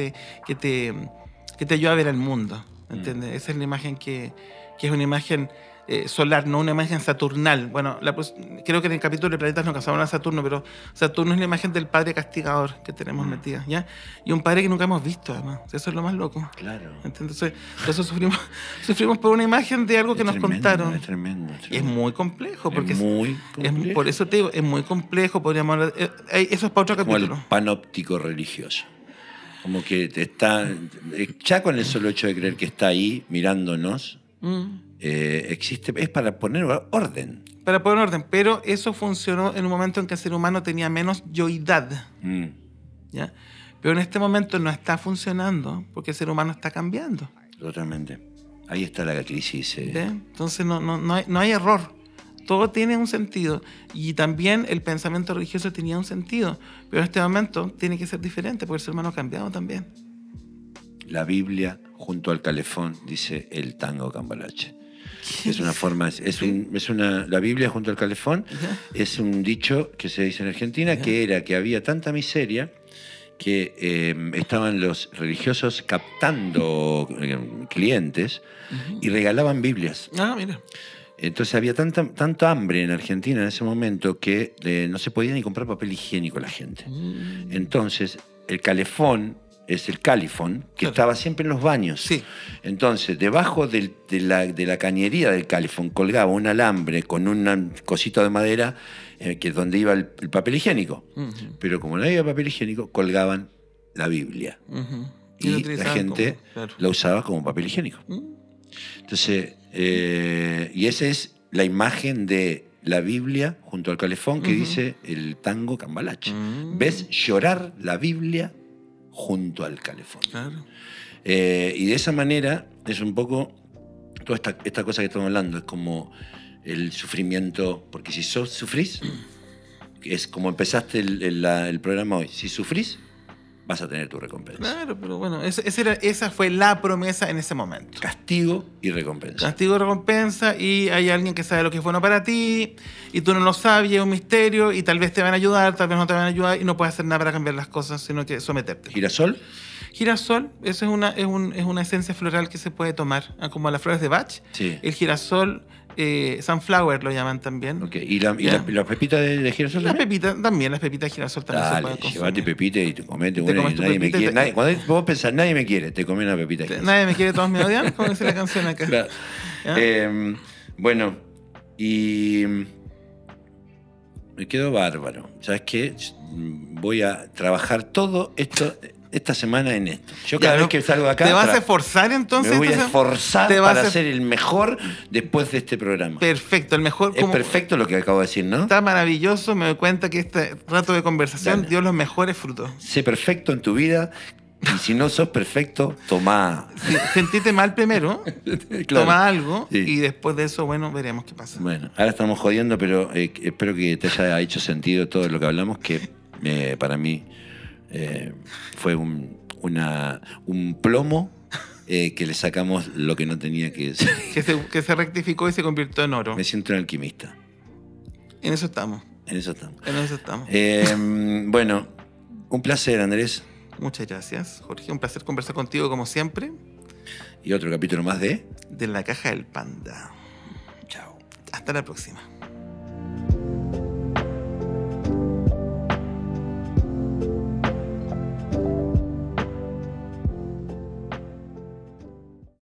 [SPEAKER 2] te ayuda a ver el mundo. ¿Entiendes? Esa es la imagen que es una imagen solar, no una imagen saturnal. Bueno, creo que en el capítulo de planetas nos casamos a Saturno, pero Saturno es la imagen del padre castigador que tenemos metida, ¿ya? Y un padre que nunca hemos visto, además. Eso es lo más loco.
[SPEAKER 1] Claro.
[SPEAKER 2] Entonces sufrimos por una imagen de algo que nos contaron.
[SPEAKER 1] Es tremendo.
[SPEAKER 2] Y es muy complejo. Porque
[SPEAKER 1] es muy complejo.
[SPEAKER 2] Por eso te digo, es muy complejo. Podríamos hablar, eso es para otro capítulo.
[SPEAKER 1] Como el panóptico religioso. Como que está... Ya con el solo hecho de creer que está ahí mirándonos... existe, es para poner orden.
[SPEAKER 2] Para poner orden, pero eso funcionó en un momento en que el ser humano tenía menos yoidad. ¿Ya? Pero en este momento no está funcionando porque el ser humano está cambiando.
[SPEAKER 1] Totalmente. Ahí está la crisis.
[SPEAKER 2] Entonces no hay error. Todo tiene un sentido. Y también el pensamiento religioso tenía un sentido. Pero en este momento tiene que ser diferente porque el ser humano ha cambiado también.
[SPEAKER 1] La Biblia junto al calefón dice el tango cambalache. Es una forma, la Biblia junto al calefón es un dicho que se dice en Argentina que era que había tanta miseria que estaban los religiosos captando clientes y regalaban Biblias.
[SPEAKER 2] Mira.
[SPEAKER 1] Entonces había tanto hambre en Argentina en ese momento que no se podía ni comprar papel higiénico la gente. Entonces el calefón es el califón, que estaba siempre en los baños.
[SPEAKER 2] Sí.
[SPEAKER 1] Entonces, debajo de la cañería del califón colgaba un alambre con un cosito de madera que es donde iba el papel higiénico. Pero como no había papel higiénico, colgaban la Biblia. Y la gente la usaba como papel higiénico. Entonces, y esa es la imagen de la Biblia junto al calefón que dice el tango cambalache. ¿Ves llorar la Biblia junto al calefón?
[SPEAKER 2] Claro.
[SPEAKER 1] Y de esa manera es un poco toda esta cosa que estamos hablando, es como el sufrimiento, porque si sufrís, es como empezaste el programa hoy, si sufrís, vas a tener tu recompensa.
[SPEAKER 2] Claro, pero bueno, esa fue la promesa en ese momento.
[SPEAKER 1] Castigo y recompensa.
[SPEAKER 2] Castigo y recompensa, y hay alguien que sabe lo que es bueno para ti, y tú no lo sabes, y es un misterio, y tal vez te van a ayudar, tal vez no te van a ayudar, y no puedes hacer nada para cambiar las cosas, sino que someterte.
[SPEAKER 1] ¿Girasol?
[SPEAKER 2] Girasol, esa es una esencia floral que se puede tomar, como las flores de Bach.
[SPEAKER 1] Sí.
[SPEAKER 2] El girasol, sunflower lo llaman también.
[SPEAKER 1] Okay. ¿Y la pepita de girasol?
[SPEAKER 2] Las pepitas también, las pepitas de girasol también se pueden consumir.
[SPEAKER 1] Llevate pepita y te comete una y nadie me quiere. Cuando vos pensás, nadie me quiere, te comes una pepita de girasol.
[SPEAKER 2] Nadie me quiere, todos me odian, como dice la canción acá.
[SPEAKER 1] Claro. Bueno, y me quedo bárbaro. ¿Sabes qué? Voy a trabajar todo esto esta semana en esto. Yo cada vez que salgo de acá...
[SPEAKER 2] ¿Te vas a esforzar entonces?
[SPEAKER 1] Me voy a esforzar para ser el mejor después de este programa.
[SPEAKER 2] Perfecto, el mejor...
[SPEAKER 1] Es perfecto lo que acabo de decir, ¿no?
[SPEAKER 2] Está maravilloso, me doy cuenta que este rato de conversación dio los mejores frutos.
[SPEAKER 1] Sé perfecto en tu vida y si no sos perfecto, tomá...
[SPEAKER 2] Sentite mal primero,
[SPEAKER 1] claro.
[SPEAKER 2] Toma algo
[SPEAKER 1] sí.
[SPEAKER 2] Y después de eso, bueno, veremos qué pasa.
[SPEAKER 1] Bueno, ahora estamos jodiendo, pero espero que te haya hecho sentido todo lo que hablamos, que para mí... fue un plomo que le sacamos lo que no tenía que ser.
[SPEAKER 2] Que se rectificó y se convirtió en oro.
[SPEAKER 1] Me siento un alquimista.
[SPEAKER 2] En eso estamos.
[SPEAKER 1] Bueno, un placer, Andrés.
[SPEAKER 2] Muchas gracias, Jorge. Un placer conversar contigo como siempre.
[SPEAKER 1] Y otro capítulo más de
[SPEAKER 2] La Caja del Panda.
[SPEAKER 1] Chao.
[SPEAKER 2] Hasta la próxima.